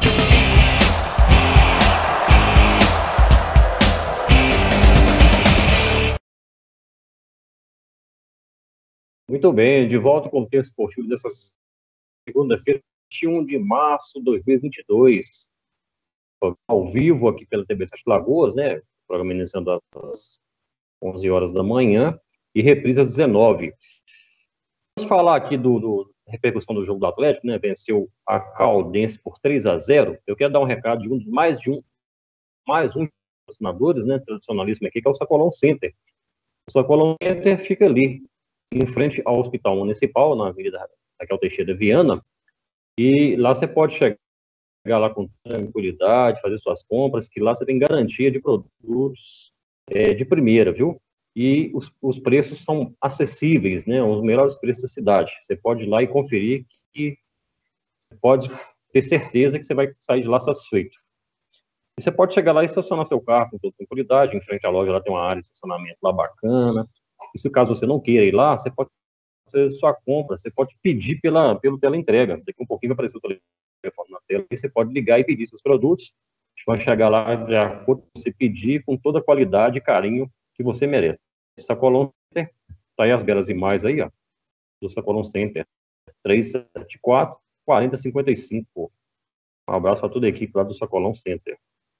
Muito bem, de volta com o texto esportivo dessa segunda-feira, vinte e um de março de dois mil e vinte e dois. Ao vivo aqui pela T V Sete Lagoas, né? O programa iniciando às onze horas da manhã e reprisa às dezenove. Vamos falar aqui do, do repercussão do jogo do Atlético, né? Venceu a Caldense por três a zero. Eu quero dar um recado de um, mais de um, mais um dos patrocinadores, né? Tradicionalismo aqui, que é o Sacolão Center. O Sacolão Center fica ali, em frente ao Hospital Municipal, na Avenida Raquel Teixeira Viana, e lá você pode chegar lá com tranquilidade, fazer suas compras, que lá você tem garantia de produtos é, de primeira, viu? E os, os preços são acessíveis, né? Os melhores preços da cidade. Você pode ir lá e conferir que você pode ter certeza que você vai sair de lá satisfeito. E você pode chegar lá e estacionar seu carro com toda tranquilidade, em frente à loja, lá tem uma área de estacionamento lá bacana. E se caso você não queira ir lá, você pode fazer sua compra, você pode pedir pela, pelo teleentrega. Daqui um pouquinho vai aparecer o telefone na tela, e você pode ligar e pedir seus produtos. Eles vão chegar lá de acordo com você pedir, com toda a qualidade e carinho que você merece. Sacolão Center, tá aí as belas imagens aí, ó, do Sacolão Center, três sete quatro, quatro zero cinco cinco. Um abraço para toda a equipe lá do Sacolão Center.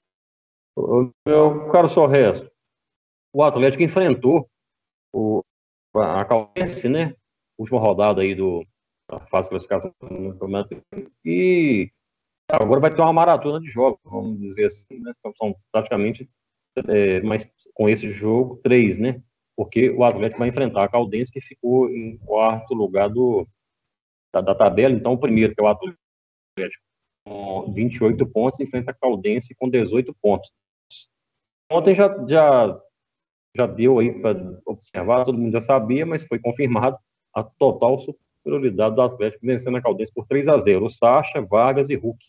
Meu caro Sorresto, o Atlético enfrentou o, a Caldense, né? Última rodada aí do, da fase de classificação do campeonato. E agora vai ter uma maratona de jogos, vamos dizer assim, né? São praticamente, é, mas com esse jogo, três, né? Porque o Atlético vai enfrentar a Caldense, que ficou em quarto lugar do, da, da tabela. Então, o primeiro, que é o Atlético, com vinte e oito pontos, enfrenta a Caldense com dezoito pontos. Ontem já, já, já deu aí para observar, todo mundo já sabia, mas foi confirmado a total superioridade do Atlético, vencendo a Caldense por três a zero. O Sacha, Vargas e Hulk.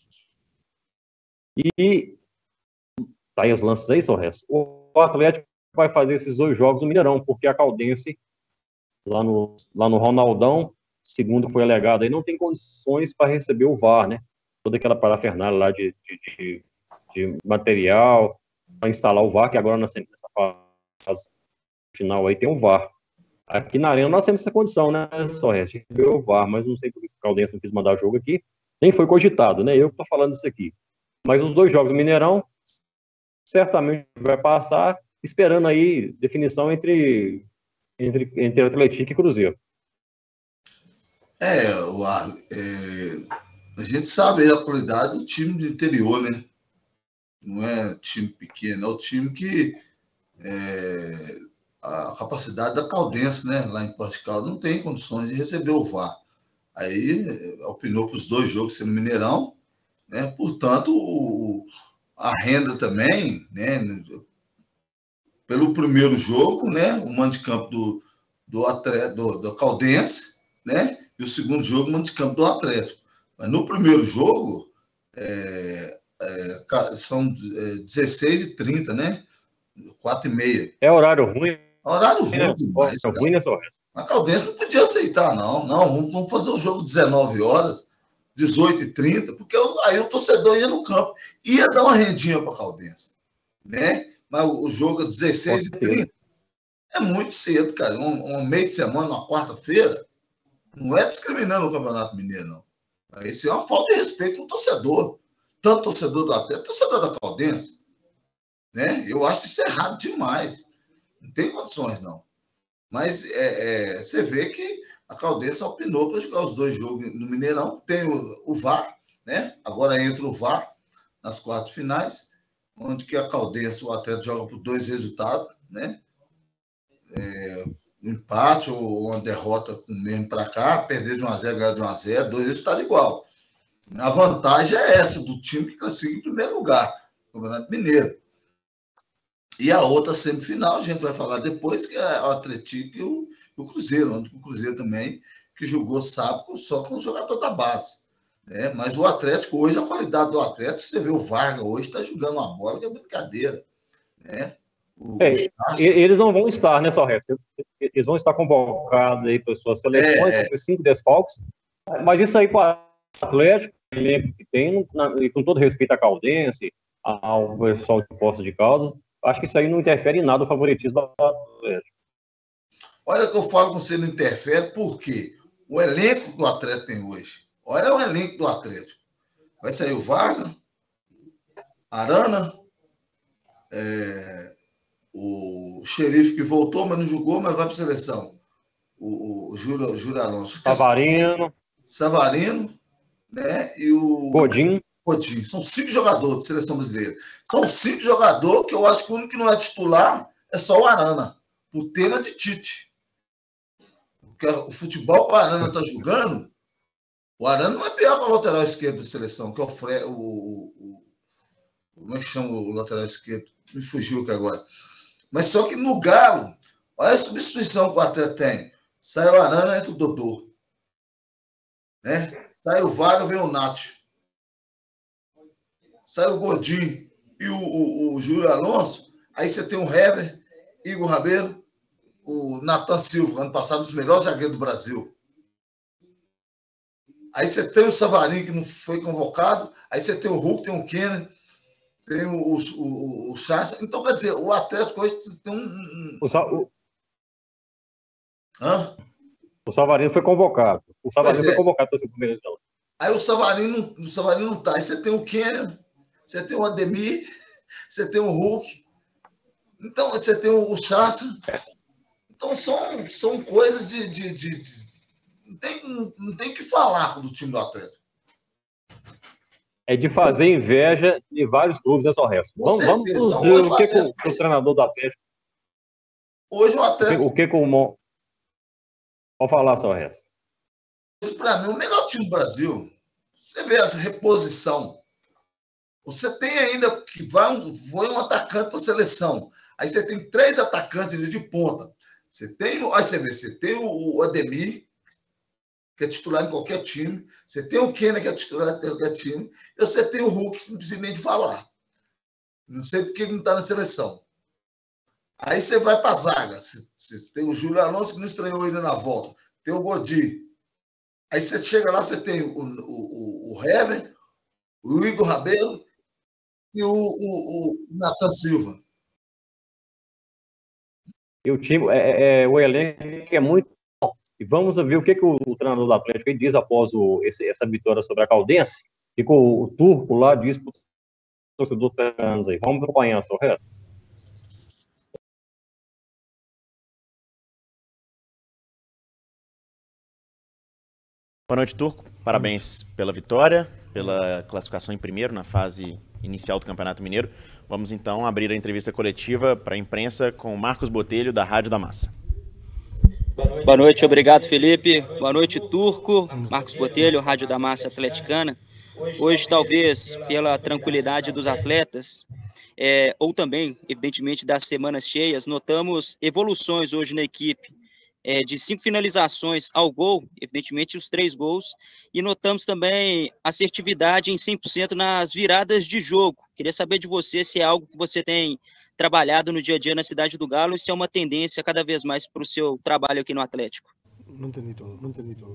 E tá aí os lances aí, só o resto. O Atlético vai fazer esses dois jogos no Mineirão, porque a Caldense, lá no, lá no Ronaldão, segundo foi alegado aí, não tem condições para receber o V A R, né? Toda aquela parafernália lá de, de, de, de material para instalar o V A R, que agora nessa, nessa fase final aí tem o V A R. Aqui na Arena nós temos essa condição, né? Só receber o V A R, mas não sei porque o Caldense não quis mandar jogo aqui, nem foi cogitado, né? Eu que tô falando isso aqui. Mas os dois jogos do Mineirão certamente vai passar, esperando aí definição entre, entre, entre Atlético e Cruzeiro. É, o, é, a gente sabe a qualidade do time do interior, né? Não é time pequeno, é o time que é, a capacidade da Caldense, né? Lá em Poste Caldas não tem condições de receber o V A R. Aí opinou para os dois jogos ser no Mineirão, né? Portanto, o, a renda também, né? Pelo primeiro jogo, né? O mando de campo do, do, atleta, do, do Caldense, né? E o segundo jogo, o mando de campo do Atlético. Mas no primeiro jogo, é, é, são dezesseis e trinta, né? quatro e meia. É horário ruim. É horário ruim é, demais. É ruim nessa hora. A Caldense não podia aceitar, não. Não, vamos fazer o jogo dezenove horas, dezoito e trinta, porque aí o torcedor ia no campo. Ia dar uma rendinha para a Caldense, né? Mas o jogo é dezesseis e trinta. É muito cedo, cara. Um, um meio de semana, uma quarta-feira, não é discriminando o Campeonato Mineiro, não. Isso é uma falta de respeito com o torcedor. Tanto torcedor do Atlético, torcedor da Caldense. Né? Eu acho isso errado demais. Não tem condições, não. Mas é, é, você vê que a Caldense opinou para jogar os dois jogos no Mineirão. Tem o, o V A R, né? Agora entra o V A R nas quartas finais, onde que a Caldense, o atleta joga por dois resultados, né? É, um empate ou uma derrota com o mesmo para cá, perder de um a zero, ganhar de um a zero, dois resultados igual. A vantagem é essa, do time que classifica em primeiro lugar, Campeonato Mineiro. E a outra semifinal, a gente vai falar depois, que é o Atlético e o, o Cruzeiro, onde o Cruzeiro também, que jogou sábado só com o jogador da base. Né? Mas o Atlético, hoje, a qualidade do Atlético, você vê o Vargas hoje, está jogando uma bola que é brincadeira. Né? O, é, o eles não vão estar, né, só resto. Eles vão estar convocados aí para suas seleções, é, é. cinco desfalques. Mas isso aí para o Atlético, que tem, e com todo respeito à Caldense, ao pessoal de Poços de Caldas, acho que isso aí não interfere em nada o favoritismo do Atlético. Olha que eu falo com você, não interfere, porque o elenco que o Atlético tem hoje, olha o elenco do Atlético. Vai sair o Vargas, Arana, é, o Xerife que voltou, mas não jogou, mas vai para a seleção. O, o, o Júlio, Júlio Alonso. Savarino. Savarino, né? E o Godinho. Godinho. São cinco jogadores de seleção brasileira. São cinco jogadores que eu acho que o único que não é titular é só o Arana. O tema de Tite. Porque o futebol que o Arana está jogando, o Arana não é pior que o lateral esquerdo da seleção, que é o, Fre, o, o, o como é que chama o lateral esquerdo? Me fugiu aqui agora. Mas só que no Galo, olha a substituição que o Atlético tem. Sai o Arana, entra o Dodô. Né? Sai o Vargas, vem o Nacho. Sai o Godinho e o, o, o Júlio Alonso. Aí você tem o Heber, Igor Rabelo, o Nathan Silva, ano passado, um dos melhores zagueiros do Brasil. Aí você tem o Savarino, que não foi convocado. Aí você tem o Hulk, tem o Kenner, tem o, o, o, o Charles. Então, quer dizer, o Atlético hoje tem um... um... O, o... Hã? O Savarino foi convocado. O Savarino é. foi convocado para ser primeiro. Aí o Savarino, o Savarino não está. Aí você tem o Kenner, você tem o Ademir, você tem o Hulk. Então, você tem o Chassa. Então, são, são coisas de... de, de, de... Não tem, não tem que falar do time do Atlético. É de fazer inveja de vários clubes, é só o resto. Vamos, vamos ver o que, que o, o treinador do Atlético... Hoje o Atlético... O que, que o... Mon... Pode falar só o resto. Para mim, o melhor time do Brasil, você vê essa reposição. Você tem ainda que vai um, vai um atacante para a seleção. Aí você tem três atacantes de ponta. Você tem, aí você vê, você tem o, o Ademir, que é titular em qualquer time. Você tem o Kenner, que é titular em qualquer time. E você tem o Hulk, que não precisa nem de falar. Não sei porque ele não está na seleção. Aí você vai para a zaga. Você, você tem o Júlio Alonso, que não estreou ainda na volta. Tem o Godinho. Aí você chega lá, você tem o, o, o Heber, o Igor Rabelo e o, o, o Nathan Silva. E o time, é, é, o elenco é muito bom. E vamos ver o que, que o, o treinador do Atlético diz após o, esse, essa vitória sobre a Caldense. E que o, o Turco lá diz para o torcedor anos aí. Vamos acompanhar, só reto. Boa noite, Turco. Parabéns pela vitória, pela classificação em primeiro na fase inicial do Campeonato Mineiro. Vamos então abrir a entrevista coletiva para a imprensa com o Marcos Botelho, da Rádio da Massa. Boa noite, obrigado, Felipe. Boa noite, Turco. Marcos Botelho, Rádio da Massa Atleticana. Hoje, talvez, pela tranquilidade dos atletas, é, ou também, evidentemente, das semanas cheias, notamos evoluções hoje na equipe. É, de cinco finalizações ao gol, evidentemente os três gols, e notamos também assertividade em cem por cento nas viradas de jogo. Queria saber de você se é algo que você tem trabalhado no dia a dia na Cidade do Galo e se é uma tendência cada vez mais para o seu trabalho aqui no Atlético. Não entendi todo, não entendi todo.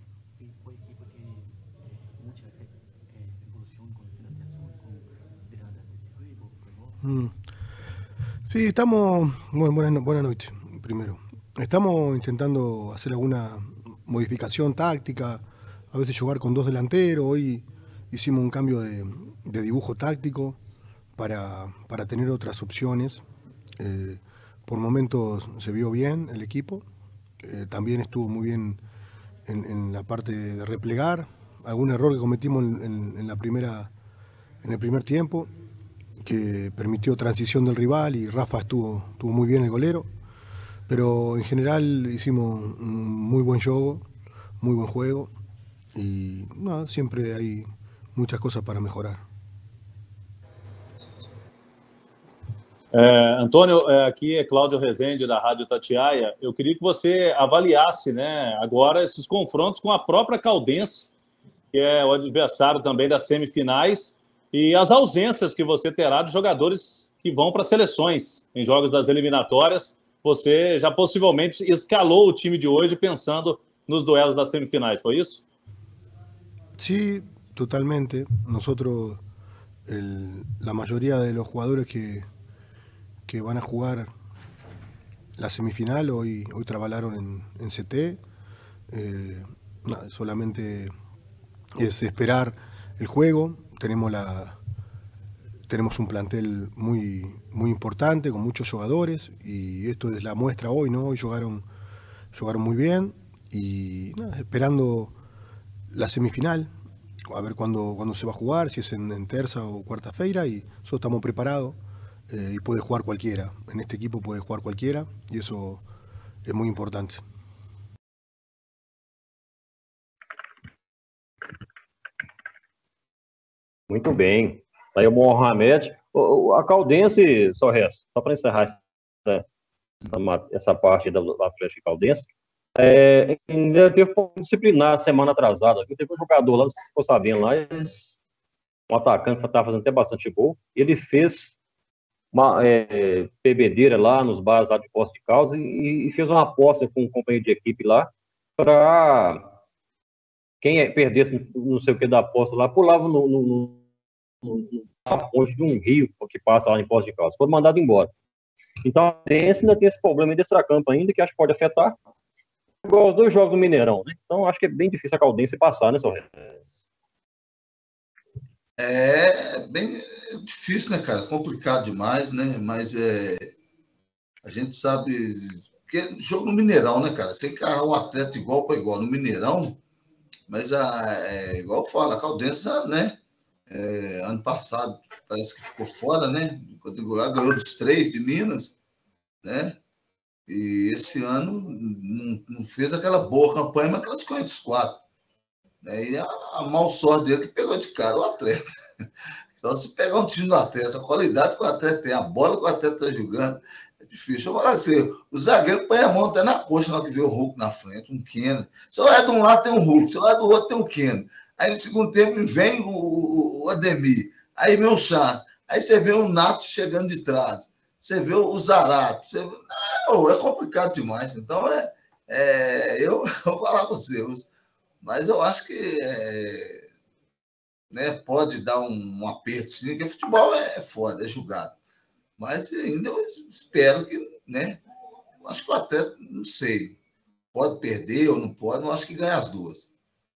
Mm. Sí, estamos... Bueno, buenas, buenas noches, primero. Estamos intentando hacer alguna modificación táctica, a veces jugar con dos delanteros. Hoy hicimos un cambio de, de dibujo táctico para, para tener otras opciones. Eh, por momentos se vio bien el equipo, eh, también estuvo muy bien en, en la parte de replegar, algún error que cometimos en, en, en, la primera, en el primer tiempo, que permitió transición del rival y Rafa estuvo, estuvo muy bien el golero, pero en general hicimos un muy buen juego, muy buen juego y no, siempre hay muchas cosas para mejorar. É, Antônio, é, aqui é Cláudio Rezende, da Rádio Itatiaia. Eu queria que você avaliasse, né, agora esses confrontos com a própria Caldense, que é o adversário também das semifinais, e as ausências que você terá de jogadores que vão para seleções em jogos das eliminatórias. Você já possivelmente escalou o time de hoje pensando nos duelos das semifinais, foi isso? Sí, totalmente. Nosotros, el, la mayoría de los jugadores que que van a jugar la semifinal, hoy, hoy trabajaron en, en C T, eh, nada, solamente es esperar el juego, tenemos, la, tenemos un plantel muy, muy importante, con muchos jugadores, y esto es la muestra hoy, ¿no? Hoy jugaron, jugaron muy bien, y nada, esperando la semifinal, a ver cuándo, cuándo se va a jugar, si es en, en terza o cuarta feira, y nosotros estamos preparados. Eh, y puede jugar cualquiera, en este equipo puede jugar cualquiera y eso es muy importante. Muito bem, aí o Mohamed, a Caldense, só resto, só para encerrar essa, essa, essa parte da Atlético Caldense, é, ainda teve um disciplinar semana atrasada, teve um jogador lá, não sei se ficou sabendo lá, um atacante que estava fazendo até bastante gol, ele fez uma é, bebedeira lá nos bares lá de Poços de Caldas e, e fez uma aposta com um companheiro de equipe lá para quem é, perdesse não sei o que da aposta lá, pulava no, no, no, no, na ponte de um rio que passa lá em Poços de Caldas. Foi mandado embora. Então, a Caldense ainda tem esse problema de extracampo ainda, que acho que pode afetar igual os dois jogos do Mineirão, né? Então, acho que é bem difícil a Caldense passar, né, Sorrel? É bem difícil, né, cara? Complicado demais, né? Mas é, a gente sabe que jogo no Mineirão, né, cara? Você encarar um atleta igual para igual no Mineirão, mas a, é, igual fala, a Caldense, né? É, ano passado parece que ficou fora, né? Quadrangular, ganhou dos três de Minas, né? E esse ano não, não fez aquela boa campanha, mas classificou entre os quatro. E a, a mal sorte dele que pegou de cara o atleta. Então, se pegar um time do atleta, a qualidade que o atleta tem, a bola que o atleta está jogando, é difícil. Eu falar assim, o zagueiro põe a mão até na coxa na hora que vê o Hulk na frente, um Keno. Se eu é de um lado, tem um Hulk, se eu é do outro, tem um Keno. Aí, no segundo tempo, vem o, o Ademir. Aí vem o Chance. Aí você vê o Nato chegando de trás. Você vê o Zarato. Você vê... Não, é complicado demais. Então, é, é, eu, eu vou falar com você. Mas eu acho que é, né, pode dar um, um aperto, sim, porque futebol é, é foda, é julgado. Mas ainda eu espero que, né? Eu acho que o atleta, não sei, pode perder ou não pode, não acho que ganha as duas.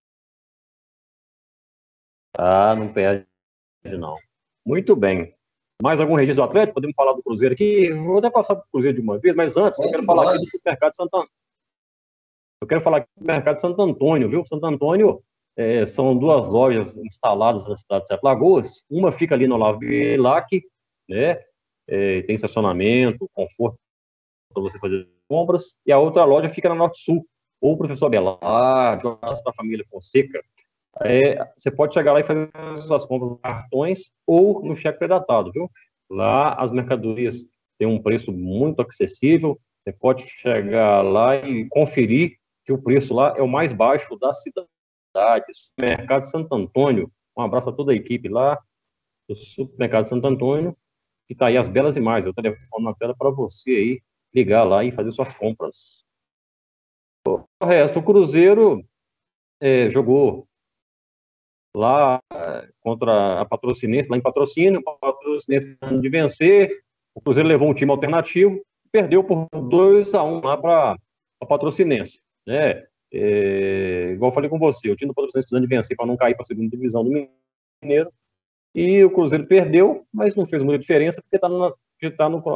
Ah, não perde, não. Muito bem. Mais algum registro do Atlético? Podemos falar do Cruzeiro aqui? Vou até passar para o Cruzeiro de uma vez, mas antes pode eu quero embora. falar aqui do Supermercado Santo Antônio. Eu quero falar aqui do Mercado Santo Antônio, viu? Santo Antônio é, são duas lojas instaladas na cidade de Sete Lagoas. Uma fica ali no Olavo Bilac, né? É, tem estacionamento, conforto para você fazer compras. E a outra loja fica na Norte Sul, ou o Professor Abelardo, ou a família Fonseca. É, você pode chegar lá e fazer suas compras com cartões ou no cheque predatado, viu? Lá as mercadorias têm um preço muito acessível. Você pode chegar lá e conferir que o preço lá é o mais baixo da cidade. Supermercado Santo Antônio. Um abraço a toda a equipe lá do Supermercado Santo Antônio, que está aí as belas imagens. Eu telefono na tela para você aí ligar lá e fazer suas compras. O resto, o Cruzeiro é, jogou lá contra a Patrocinense, lá em Patrocínio, o Patrocinense de vencer, o Cruzeiro levou um time alternativo, perdeu por dois a um lá para a Patrocinense, né? É, igual eu falei com você, o time do Patrocinense precisando de vencer para não cair para a segunda divisão do Mineiro, e o Cruzeiro perdeu, mas não fez muita diferença, porque está no, tá no,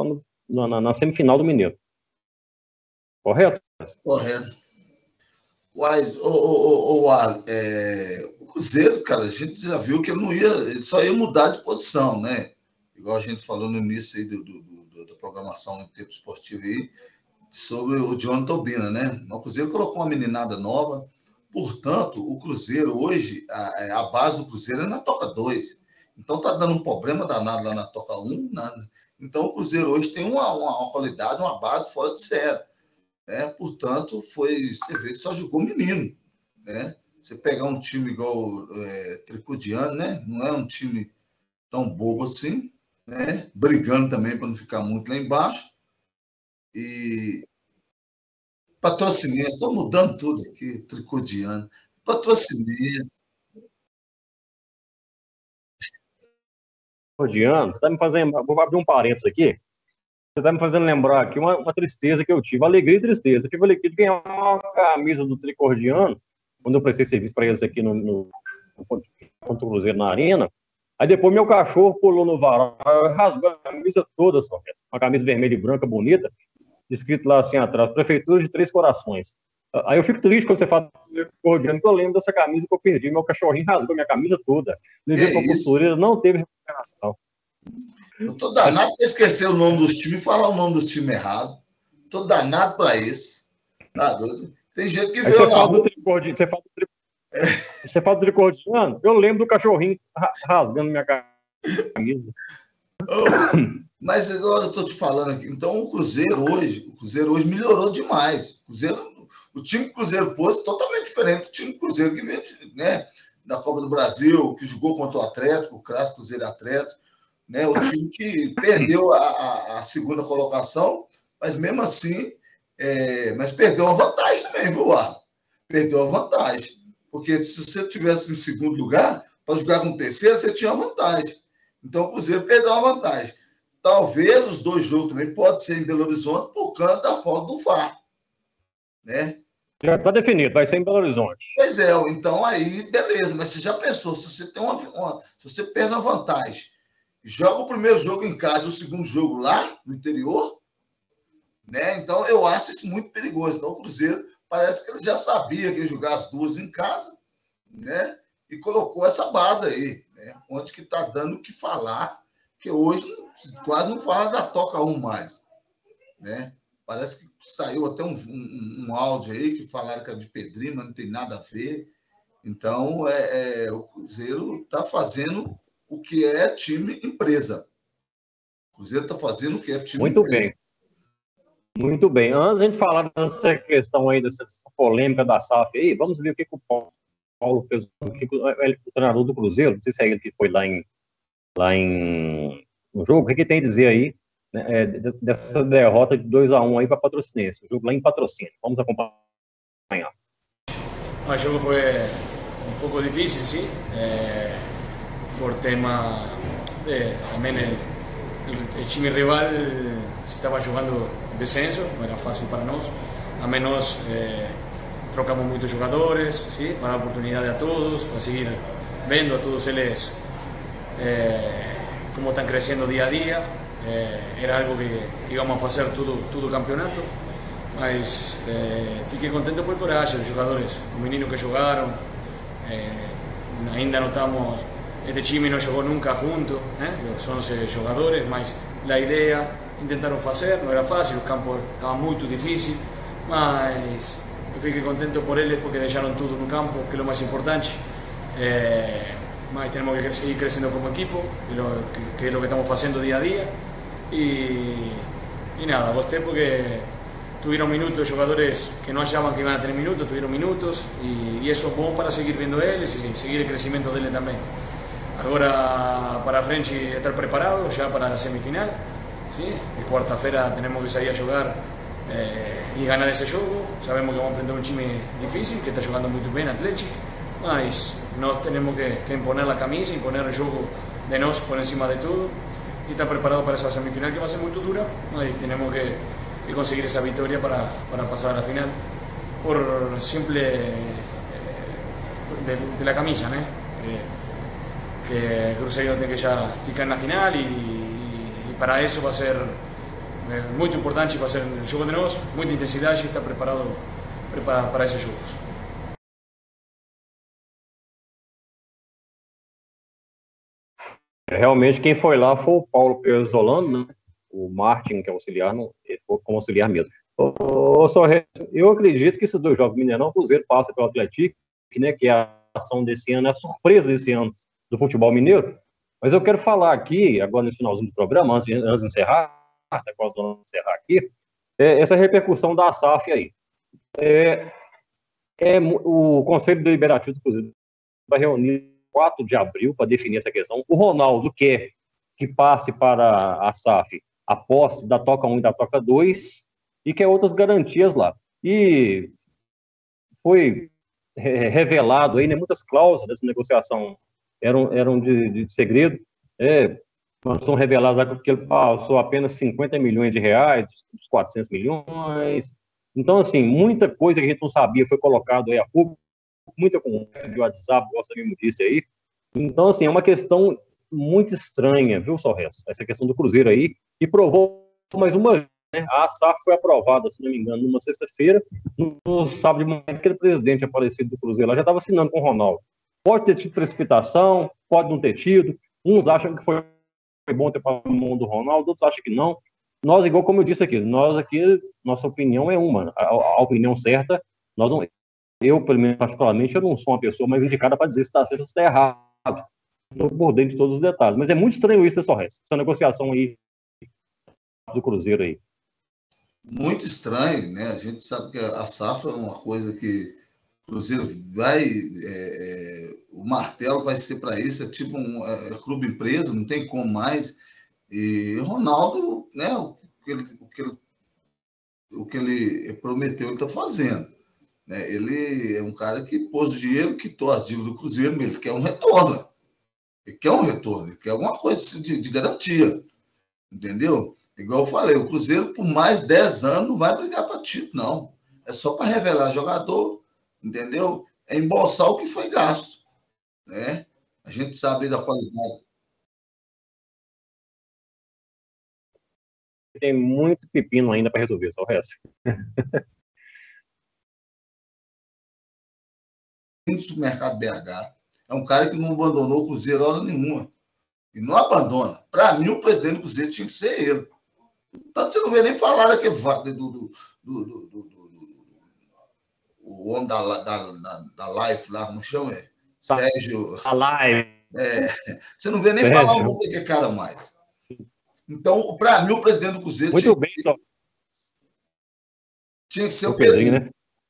na, na semifinal do Mineiro. Correto? Correto. Uai, o, o, o, o, é, o Cruzeiro, cara, a gente já viu que ele não ia, ele só ia mudar de posição, né? Igual a gente falou no início aí do, do, do, da programação em tempo esportivo aí, sobre o Johnny Tobina, né? O Cruzeiro colocou uma meninada nova, portanto, o Cruzeiro hoje, a, a base do Cruzeiro é na Toca dois. Então tá dando um problema danado lá na Toca um, nada. Então o Cruzeiro hoje tem uma, uma, uma qualidade, uma base fora de série. Né? Portanto, foi, você vê que só jogou menino. Né? Você pegar um time igual é, Tricodiano, né? Não é um time tão bobo assim, né? Brigando também para não ficar muito lá embaixo. E Patrocinense, estou mudando tudo aqui, Tricodiano. Patrocinense. Tricodiano, você está me fazendo. Vou abrir um parênteses aqui. Você está me fazendo lembrar aqui uma, uma tristeza que eu tive, alegria e tristeza. Eu tive a alegria de ganhar uma camisa do Tricordiano, quando eu prestei serviço para eles aqui no, no, no contra o Cruzeiro na Arena. Aí depois meu cachorro pulou no varal, rasgou a camisa toda, só uma camisa vermelha e branca bonita, escrito lá assim atrás, Prefeitura de Três Corações. Aí eu fico triste quando você fala do Tricordiano, que eu lembro dessa camisa que eu perdi. Meu cachorrinho rasgou minha camisa toda. Levei para a costureira, não teve recuperação. Eu tô danado para esquecer o nome dos times e falar o nome dos times errado. Tô danado para isso. Tá doido? Tem gente que veio na rua. Você fala do tri... é. Você fala do Tricordiano, eu lembro do cachorrinho rasgando minha camisa. Oh, mas agora eu tô te falando aqui. Então o Cruzeiro hoje, o Cruzeiro hoje melhorou demais. O, Cruzeiro, o time que o Cruzeiro pôs totalmente diferente do time do Cruzeiro que veio, né, da Copa do Brasil, que jogou contra o Atlético, o clássico Cruzeiro Atlético. Né, o time que perdeu a, a, a segunda colocação, mas mesmo assim, é, mas perdeu uma vantagem também, viu, Arthur? Perdeu a vantagem. Porque se você tivesse em segundo lugar, para jogar com o terceiro, você tinha uma vantagem. Então o Cruzeiro perdeu uma vantagem. Talvez os dois jogos também podem ser em Belo Horizonte por causa da falta do V A R. Né? Já está definido, vai ser em Belo Horizonte. Pois é, então aí, beleza, mas você já pensou, se você tem uma, uma se você perde uma vantagem, joga o primeiro jogo em casa, o segundo jogo lá, no interior, né? Então, eu acho isso muito perigoso. Então, o Cruzeiro, parece que ele já sabia que ia jogar as duas em casa, né? E colocou essa base aí, né? Onde que está dando o que falar, que hoje quase não fala da Toca um mais, né? Parece que saiu até um, um, um áudio aí que falaram que é de Pedrinho, mas não tem nada a ver. Então, é, é, o Cruzeiro está fazendo o que é time empresa. O Cruzeiro está fazendo o que é time Muito empresa. Muito bem. Muito bem. Antes de a gente falar dessa questão aí, dessa polêmica da S A F aí, vamos ver o que, que o Paulo fez, o, que o, o treinador do Cruzeiro, não sei se é ele que foi lá em, lá em no jogo, o que, que tem a dizer aí, né, é, dessa derrota de dois a um aí para Patrocinense, o jogo lá em Patrocínio. Vamos acompanhar. O jogo foi um pouco difícil, sim. É... por tema de, también el, el, el time rival estaba jugando descenso, no era fácil para nós, a menos eh, trocamos muchos jugadores, ¿sí? Para dar oportunidad a todos, para seguir viendo a todos eles eh, cómo están creciendo día a día, eh, era algo que, que íbamos a hacer todo, todo campeonato, mas eh, fiquei contento por coragem, os jogadores, os meninos que jogaram, eh, ainda não estamos. Este time no jugó nunca junto, ¿eh? Los once jugadores, mas la idea intentaron hacer, no era fácil, el campo estaba muy difícil, mas eu fiquei contento por eles porque deixaron todo no campo, que é o mais importante. Eh, mas tenemos que seguir creciendo como equipo, que, lo, que, que es lo que estamos haciendo día a día. Y, y nada, gosté porque tuvieron minutos, jugadores que no hallaban que iban a tener minutos, tuvieron minutos, y, y eso es bueno para seguir viendo eles y seguir el crecimiento de eles también. Agora para frente estar preparado já para a semifinal, ¿sí? E quarta-feira temos que sair a jogar eh, e ganhar esse jogo. Sabemos que vamos enfrentar um time difícil, que está jogando muito bem, Atlético, mas nós temos que, que imponer a camisa, imponer o jogo de nós por encima de tudo e estar preparado para essa semifinal que vai ser muito dura, mas temos que, que conseguir essa vitória para, para passar a final por simple eh, de, de la camisa, né? Eh, que Cruzeiro tiene que ya ficar en la final y, y para eso va a ser é muito importante fazer o jogo de nós, muita intensidade e estar preparado para, para esses jogos. Realmente, quem foi lá foi o Paulo Perzolano, né? O Martin, que é auxiliar, não, ele ficou como auxiliar mesmo. Eu, só, eu acredito que esses dois jogos, Mineirão, o Cruzeiro passa pelo Atlético, né, que é a ação desse ano, é a surpresa desse ano do futebol mineiro. Mas eu quero falar aqui, agora no finalzinho do programa, antes de, antes de encerrar, até quase vamos encerrar aqui, é, essa repercussão da S A F aí. É, é, o Conselho Deliberativo do Cruzeiro vai reunir quatro de abril para definir essa questão. O Ronaldo quer que passe para a S A F a posse da Toca um e da Toca dois e quer outras garantias lá. E foi revelado aí, né, muitas cláusulas dessa negociação eram, eram de, de segredo, é, são reveladas porque ele passou apenas cinquenta milhões de reais, dos quatrocentos milhões. Então, assim, muita coisa que a gente não sabia foi colocado aí a público, muita conversa de WhatsApp, você mesmo disse aí. Então, assim, é uma questão muito estranha, viu, Sorreso? Essa questão do Cruzeiro aí, e provou mais uma vez, né? A S A F foi aprovada, se não me engano, numa sexta-feira, no, no sábado de manhã, aquele presidente aparecido do Cruzeiro lá já estava assinando com o Ronaldo. Pode ter tido precipitação, pode não ter tido, uns acham que foi bom ter passado no mão do Ronaldo, outros acham que não. Nós, igual como eu disse aqui, nós aqui, nossa opinião é uma, a, a opinião certa, nós não, eu, pelo menos, particularmente, eu não sou uma pessoa mais indicada para dizer se está certo ou se está errado. Estou por dentro de todos os detalhes. Mas é muito estranho isso, né, Sorreso? Essa negociação aí do Cruzeiro aí. Muito estranho, né? A gente sabe que a safra é uma coisa que o Cruzeiro vai... É, é, o martelo vai ser para isso, é tipo um é, clube empresa, não tem como mais. E Ronaldo, né? O que ele, o que ele, o que ele prometeu, ele está fazendo. Né? Ele é um cara que pôs o dinheiro, quitou as dívidas do Cruzeiro, mas ele quer um retorno. Ele quer um retorno, ele quer alguma coisa de, de garantia. Entendeu? Igual eu falei, o Cruzeiro, por mais dez anos, não vai brigar para título, não. É só para revelar jogador, entendeu? É embolsar o que foi gasto. Né? A gente sabe da qualidade. Tem muito pepino ainda para resolver, só o resto. No supermercado B H. É um cara que não abandonou o Cruzeiro hora nenhuma. E não abandona. Para mim, o presidente do Cruzeiro tinha que ser ele. Tanto você não vê nem falar daquele do, do, do, do, do, do, do o homem da, da, da, da Life lá, como chama? É? Sérgio. A Live. É, você não vê nem Sérgio. Falar o nome daquele cara mais. Então, para mim, o presidente do Cruzeiro Muito tinha, bem, que, só. tinha que ser o, o Pedrinho, né?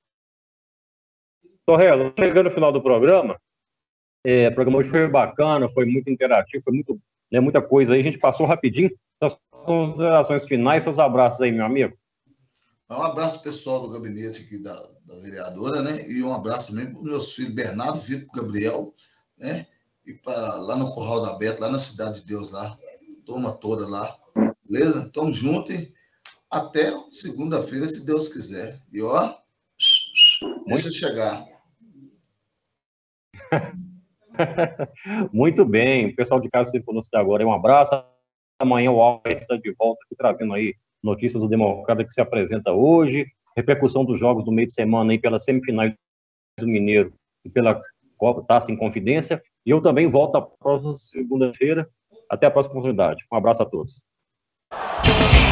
Torrelo, chegando no final do programa, é, o programa hoje foi bacana, foi muito interativo, foi muito, né, muita coisa aí, a gente passou rapidinho. As considerações finais, seus abraços aí, meu amigo. Um abraço pessoal do gabinete aqui da, da vereadora, né? E um abraço também para os meus filhos, Bernardo, Vitor, Gabriel, né? E para lá no Curral da Beta, lá na Cidade de Deus, lá. Turma toda lá. Beleza? Tamo junto e até segunda-feira, se Deus quiser. E ó, deixa eu chegar. Muito bem. O pessoal de casa se conosco até agora. Um abraço. Amanhã o Alves está de volta aqui, trazendo aí notícias do Democrata que se apresenta hoje, repercussão dos jogos do meio de semana aí pela semifinal do Mineiro e pela Copa Taça em Confidência. E eu também volto na próxima segunda-feira. Até a próxima oportunidade. Um abraço a todos.